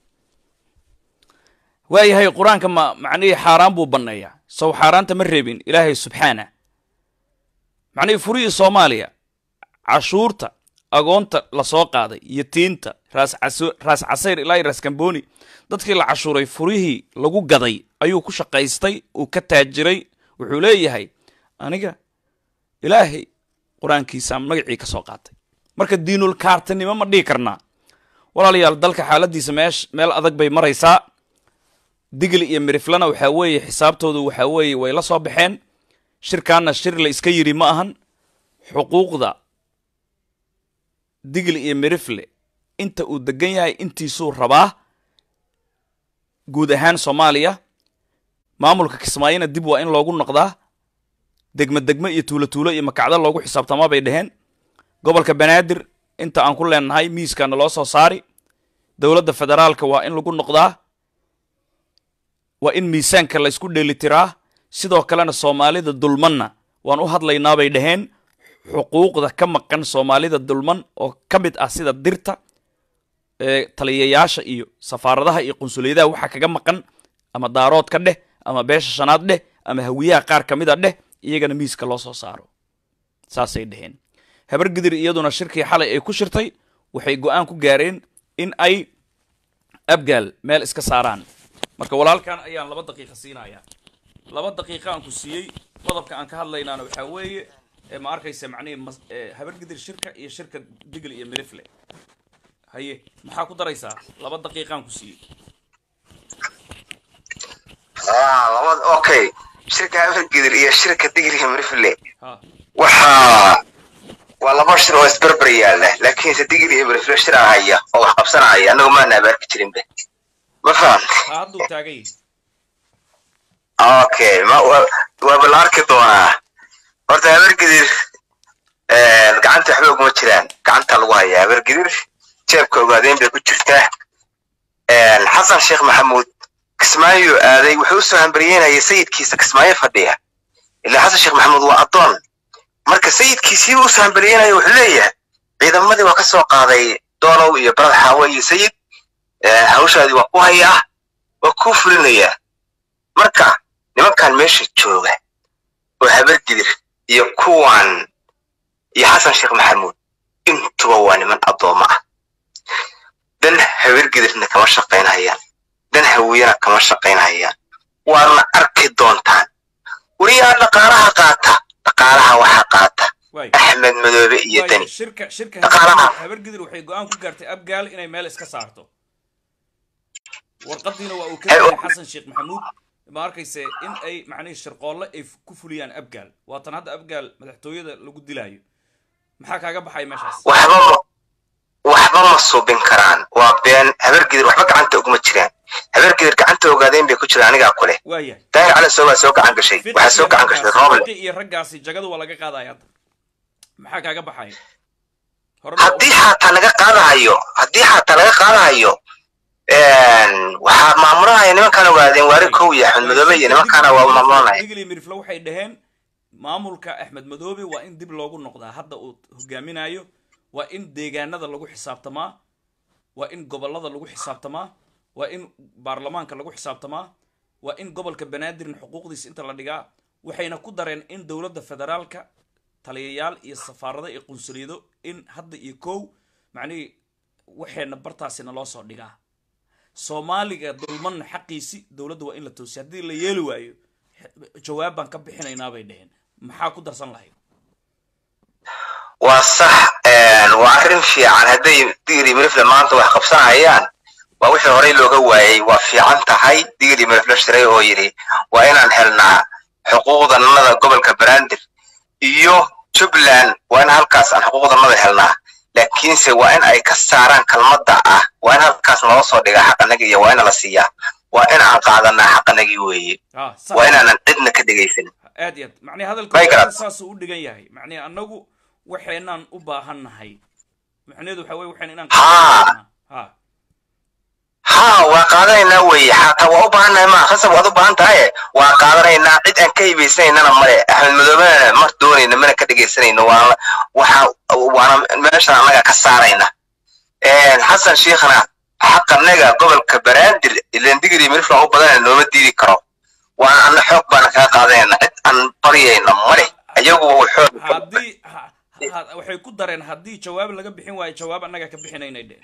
waayahay qur-aanka macnihii xaaraan buu banneeyaa sow xaaraanta ma reebin ilaahay subxaana macnihii furihii soomaaliya cashuurta agoonta la soo qaaday yatiinta raas casayr ilaa raas kamboni dadkii la cashuuray furihii lagu gaday ayuu ku shaqaystay uu ka taajiray wuxuu leeyahay aniga ilaahay qur-aankiisa magacii ka soo qaatay marka diinul kaartanimo ma dhihi karnaa walaalayaal dalka xaaladiisa meel adag bay maraysaa digli iyo miriflana waxaa weeye xisaabtoodu waxaa weeye way la soo baxeen shirkaanna shir la iska yidhi ma ahan xuquuqda digli iyo mirifle inta uu degan yahay intiisuu rabaa guud ahaan soomaaliya maamulka kismaayona dib waa in loogu noqdaa degme iyo tuulo iyo makacdo loogu xisaabtamaa bay dhaheen gobolka banaadir inta aan ku leenahay miiskaana loo soo saari dowladda federaalka waa in lagu noqdaa waa in miisaanka la isku dheelitiraa sidoo kalena soomaalida dulmanna waan u hadlaynaa bay dhaheen xuquuqda ka maqan soomaalida dulman oo ka mid ah sida dirta taliyayaasha iyo safaaradaha iyo qunsuliyadaha waxaa kaga maqan ama daarood ka dheh ama beesha shanaad dheh ama hawiyaha qaar ka mid a dheh iyagana miiska loo soo saaro saasay dhaheen habar gidir iyaduna shirkii xalay ay ku shirtay waxay go'aan ku gaareen in ay abgaal meel iska saaraan marka walaalkan ayaan 2 daqiiqo siinayaa 2 daqiiqo aan ku siiyey qodobka aan ka hadlaynaana waxaa weeye ma arkaysa macnihi habar gidir shirka iyo shirka digl iyo mirifle haye maxaa ku daraysaa 2 daqiiqo aan ku siiyey okay shirka habar gidir iyo shirka digl iyo mirifle waa laba shir oo isbarbar yaala laakiin digl iyo mirifle shir ahaya oo wax qabsanaya anagu ma naabarki jirin be ma fahamtay hadduu taagay okay ma waa balaarki doonaa horta habar gidir gacanta waxba uguma jiraan gacanta lagu hayaa habar gidir jeebka ogaadeen bay ku jirtaa xasan sheekh maxamuud kismaayo aaday wuxuu soo hambaryeynayay sayidkiisa kismaayo fadhiya ilaa xasan sheekh maxamuud waa adoon marka sayidkiisii uu soo hambaryeynayay wuxuu leeyahay ciidamadii waa ka soo qaaday doonow iyo barad xaawo iyo sayid hawshaadii waa ku hayaa waa ku fulinayaa marka nimankan meesha jooga oo habar gidir iyo kuwan iyo xasan sheekh maxamuud intuba waa niman adooma ah dan habar gidirna kama shaqaynayaan dan hawiyana kama shaqaynayaan waana arki doontaan wariyaha dhaqaalaha qaata dhaqaalaha waxaa qaata axmed madoobe iyo dani shirka dhaqaalaha habar gidir waxay go'aan ku gaartay abgaal inay meel iska saarto warqadiina waa uu ka yahay xasan sheekh maxamuud ma arkayse in ay macnihi shirqoolle ay ku fuliyaan abgaal waatan hadda abgaal madaxtooyada lagu dilaayo maxaa kaaga baxay meeshaas waxba ma suubin karaan waa been habar gidir waxba gacanta uguma jiraan habar gidir gacanta ogaadeen bay ku jiraan anigaa kule waaya daahir cali soo waa soo gacan gashay waxaa soo gacan gashay rooble iyo raggaasi jagadu waa laga qaadaya hadda maxaa kaaga baxay haddii xataa laga qaadahayo waxaa maamulahaya nimankaan ogaadeen waari kow iyo axmed madoobe iyo nimankaana waa maamulanaya digli mirifle waxay dhaheen maamulka axmed madoobe waa in dib loogu noqdaa hadda uu hogaaminayo waa in deegaanada lagu xisaabtamaa waa in gobolada lagu xisaabtamaa waa in baarlamaanka lagu xisaabtamaa waa in gobolka banaadirna xuquuqdiisa inta la dhigaa waxayna ku dareen in dowladda federaalka taliyayaal iyo safaarado iyo qunsuliyado in hadda iyo kow macnihii waxayna bartaasina loo soo dhigaa soomaaliga dulmanna xaqiisi dowladda waa in la toosiya haddii la yeeli waayo jawaab baan ka bixinaynaa bay dhaheen maxaa ku darsan lahayd waa sax waa arrin fiican hadday digri mirifle maanta wax qabsanayaan waa wixii horey looga waayay waa fiican tahay digri mirifle shiray oo yidhi waa inaan helnaa xuquuqda nada gobolka banaadir iyo jubbaland waa in halkaas aan xuquuqdanada helnaa laakiinse waa in ay ka saaraan kalmadda ah waa in halkaas noo soo dhiga xaqanaga iyo waa in la siiyaa waa in aan qaadanaa xaqanagii weeye waa inaanan cidna ka dhegaysan aad iyo aad macnii hadalka saasuu u dhigan yahay macnii annagu waxaynaan u baahannahay macnaheedu waxa weeye waxaan inaan waa qaadanaynaa weeye xataa waa u baahannahay maa khasab waad u baahan tahay waa qaadanaynaa cid aan ka hibaysanaynana male axmed madoobena mar doonayna mana ka dhegaysanayno waana meeshaan annaga ka saarayna xasan shiikhna xaqanaga gobolka banaadir ilaan digri mirifla u badanaya nooma diidi karo waan anna xoog baana kaga qaadanayna cid aan baryayna male ayagu xoog waxay ku dareen haddii jawaab laga bixin waayo jawaab annaga ka bixinaynay dheen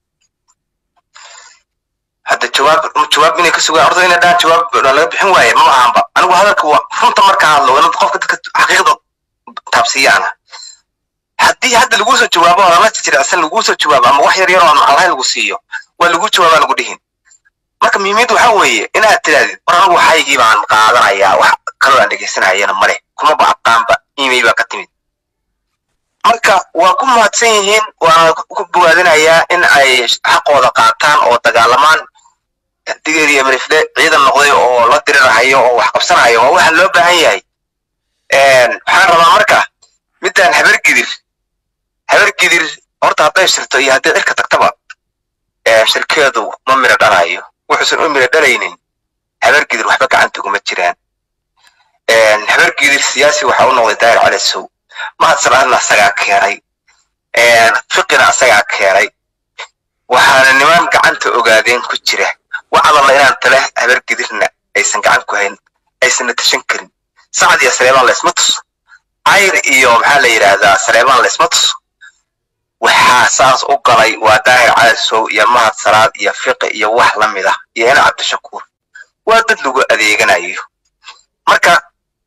hadda jawaab inay ka sugaan ordo inay dhaan jawaab laga bixin waaye ma ahanba anigu hadalka waa runta marka hadlo in qofka dadka xaqiiqda taabsiyaana haddii hadda lagu soo jawaabo lama jiracsan lagu soo jawaabo ama wax yar yar oo macalahay lagu siiyo waa lagu jawaabaa lagu dhihin marka muhiimadu waxa weeye inaad tiraadid war anigu waxaygii baan qaadanayaa wax kaloo aan dhegaysanayana male kuma bacaqaanba email baa ka timid marka waa ku mahadsan yihiin waana ku bogaadinayaa in ay xaqooda qaataan oo dagaalamaan digir iyo mirifle ciidan noqday oo la dirirahayo oo wax qabsanayo waa waxa loo baahan yahay waxaan rabaa marka midaan habargidir horta hadday shirto iyo haddii cirka tagtaba shirkeedu ma miro dhalayo wuxuusan u miro dhalaynin habargidir waxba gacanta uguma jiraan habargidir siyaasi waxa u noqday daahir cali sow mahadsanadna asagaa keenay fiqina asagaa keenay waxaana niman gacanta ogaadeen ku jira wacdalla inaan tale habargidirna aysan gacan ku hayn aysanna tashan karin sacad iyo saleebaan laysma tuso cayr iyo maxaa la yidhaahdaa saleebaan laysma tuso waxaa saas u galay waa daahir cali sow iyo mahad salaad iyo fiqi iyo wax la mid ah iyo hena cabdishakuur waa dad lagu adeeganayo marka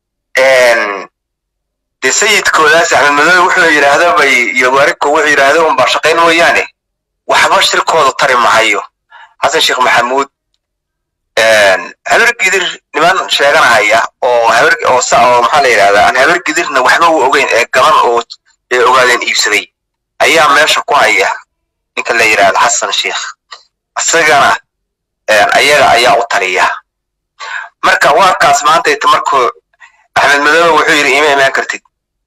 dee sayidkoodaas axmed madoobe wuxuu yidhaahdo bay iyo waarigko wuxuu yidhaahdo unbaa shaqayn mooyaane waxba shirkooda tari mahayo xasan sheekh maxamuud habargidir niman sheeganahaya oo maxaa la yidhahdaa aan habargidirna waxba u ogeyn ee gaban oo ogaadeen iibsaday ayaa meesha ku haya ninka la yidhaahdo xasan sheekh isagana ayaga ayaa u taliya marka waarkaas maanta ita markuu axmed madoobe wuxuu yidhi ima imaan kartid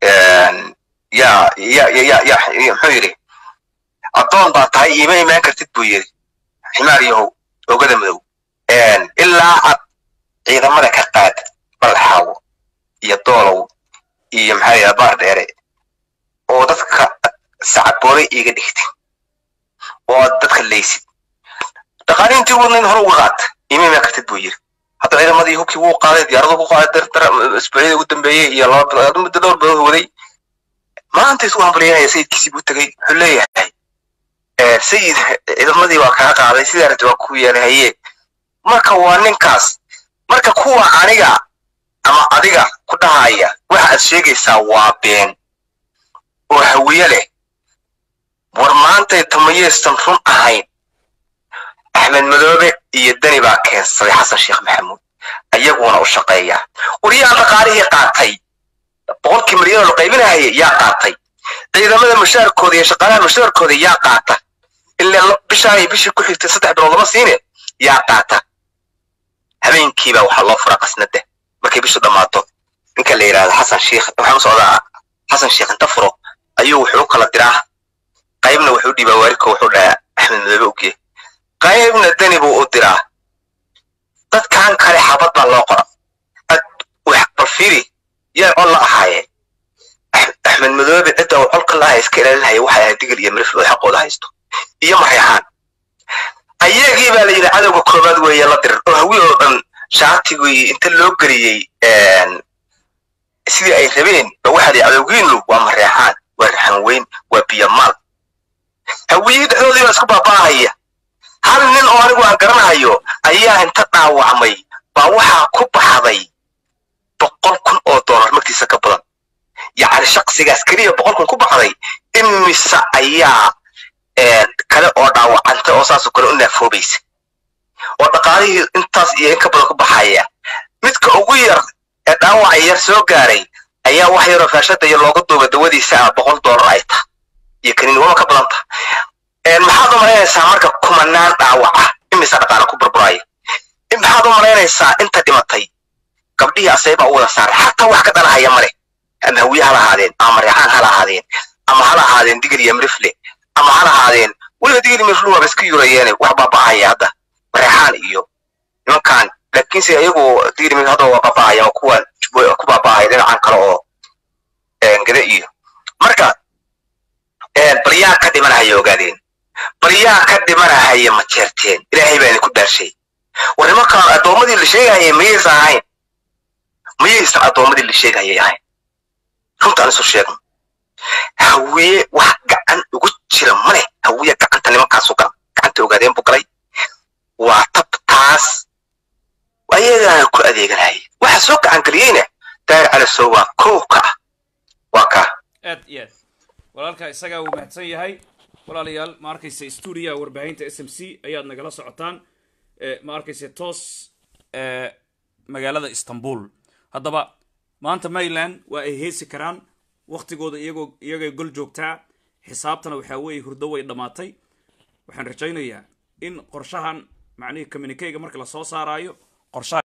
muxuu yidhi addoon baa tahay ima imaan kartid buu yidhi ximaar yahow ogada madow ilaa aad ciidamada ka qaadid balxaawo iyo doolow iyo maxaa yidhahda baar dheere oo dadka sacaboolay iiga dhigtid oo aad dadka leysid dhaqaaliintii wadnayn hore uga qaata ima imaan kartid buu yidhi hadda ciidamadii hubkii wuu qaaday diyaaradu ku qaaday isbuucyadii ugu dambeeyey iyo muddo dhowr bilood waday maanta isku hambalyaynaya sayidkiisii buu tegey wuxuu leeyahay sayid ciidamadii waa kaa qaaday sidaa rabti waa ku yeelahaye marka waa ninkaas marka kuwa aniga ama adiga ku dhahaya waxa aad sheegaysaa waa been oo hawiye leh war maantay tamayeysan run ahayn axmed madoobe iyo dani baa keensaday xasan sheekh maxamuud ayaguna u shaqeeya wariyaan dhaqaalihii qaatay 100 milyan oo qaybinahaya yaa qaatay ciidamada mushaarkooda iyo shaqaalaha mushaarkooda yaa qaata ilaa bishii ku xigtay 3 bilood lama siine yaa qaata habeenkiiba waxa loo furaa qasnada markay bishu dhamaato ninka la yiraahdo xasan sheekh waxaan socdaa xasan sheekh inta furo ayuu wuxuu kala diraa qaybna wuxuu dhibaa waariko wuxuu dhahaa axmed madoobe uge qaybna dani buu u diraa dadkan kale xabad baa loo qora wax balfiri yaa col la ahaaye axmed madoobe cidda uu colka lahaa iska ilaalinaya waxay ahayd digil iyo miriflo xaqooda haysto iyo maryaxaan ayagii baa la yidhi cadowga koobaad weeye la dirir oo hawi oo dhan shaatigii inta loo geliyey sidii ay rabeen ba waxa la cadowgiinu waa maryaxaan waa raxan weyn waa biyamaal hawiyii dhexdoodii baa isku baabaahaya hal nin oo anigu aan garanayo ayaa inta dhaawacmay baa waxaa ku baxday $100,000 magtiisa ka badan yacni shaqsigaas keliya 100,000 ku baxday imise ayaa kale oo dhaawacantay oo saasoo kale u neefoobaysa oo dhaqaalihii intaas iyo in ka badan ku baxaya midka ugu yar ee dhaawaca yar soo gaaray ayaa wax yaro faashada iyo looga duuba dawadiisa $100 ay tahay iyo kaniin wama ka badan tahay maxaad u malaynaysaa marka kumanaan dhaawaca imisa dhaqaale ku burburay maxaad u malaynaysaa inta dhimatay gabdhihii asayba u wada saaray xataa wax ka dhalahaya male ama hawiye ha lahaadeen ama reexaan ha lahaadeen ama ha lahaadeen digil iyo mirifle ama ha lahaadeen weliba digil iyo mirifle waa iska yurayeene wax baaba'aya hadda reexaan iyo nimankaan laakiin si ayagu digil iyo mirifle hadda waa baaba'aya oo kuwan ku baaba'aya dhinacan kale oo gada iyo marka baryaa ka dhimanaya ogaadeen baryaa ka dhimanaya ma jeerteen ilaahay baa idinku dhaarshay war nimankaan addoomadii la sheegayay mayaysan ahayn mayaysan addoomadii la sheegayay ahayn runtaan isu sheegno hawiye wax gacan ugu jira male hawiye gacanta nimankaasu gal gacanta ogaadeen buu galay waa tabtaas ayagaa ku adeeganayay waxa soo gacan geliyeyna daayir cali soo waa kowka waa ka aad iyo aad walaalka isagaa uu mahadsan yahay walaalayaal ma arkaysa stuudiyaha warbaahinta SMC ayaad nagala socotaan ma arkaysa toos magaalada Istanbul haddaba maanta Mayland waa ay heesi karaan waqtigooda iyagoo gol joogtaa xisaabtana waxa weeye hurdo way dhamaatay waxaan rajaynayaa in qorshahan macnaheedu communique marka la soo saarayo qorshaha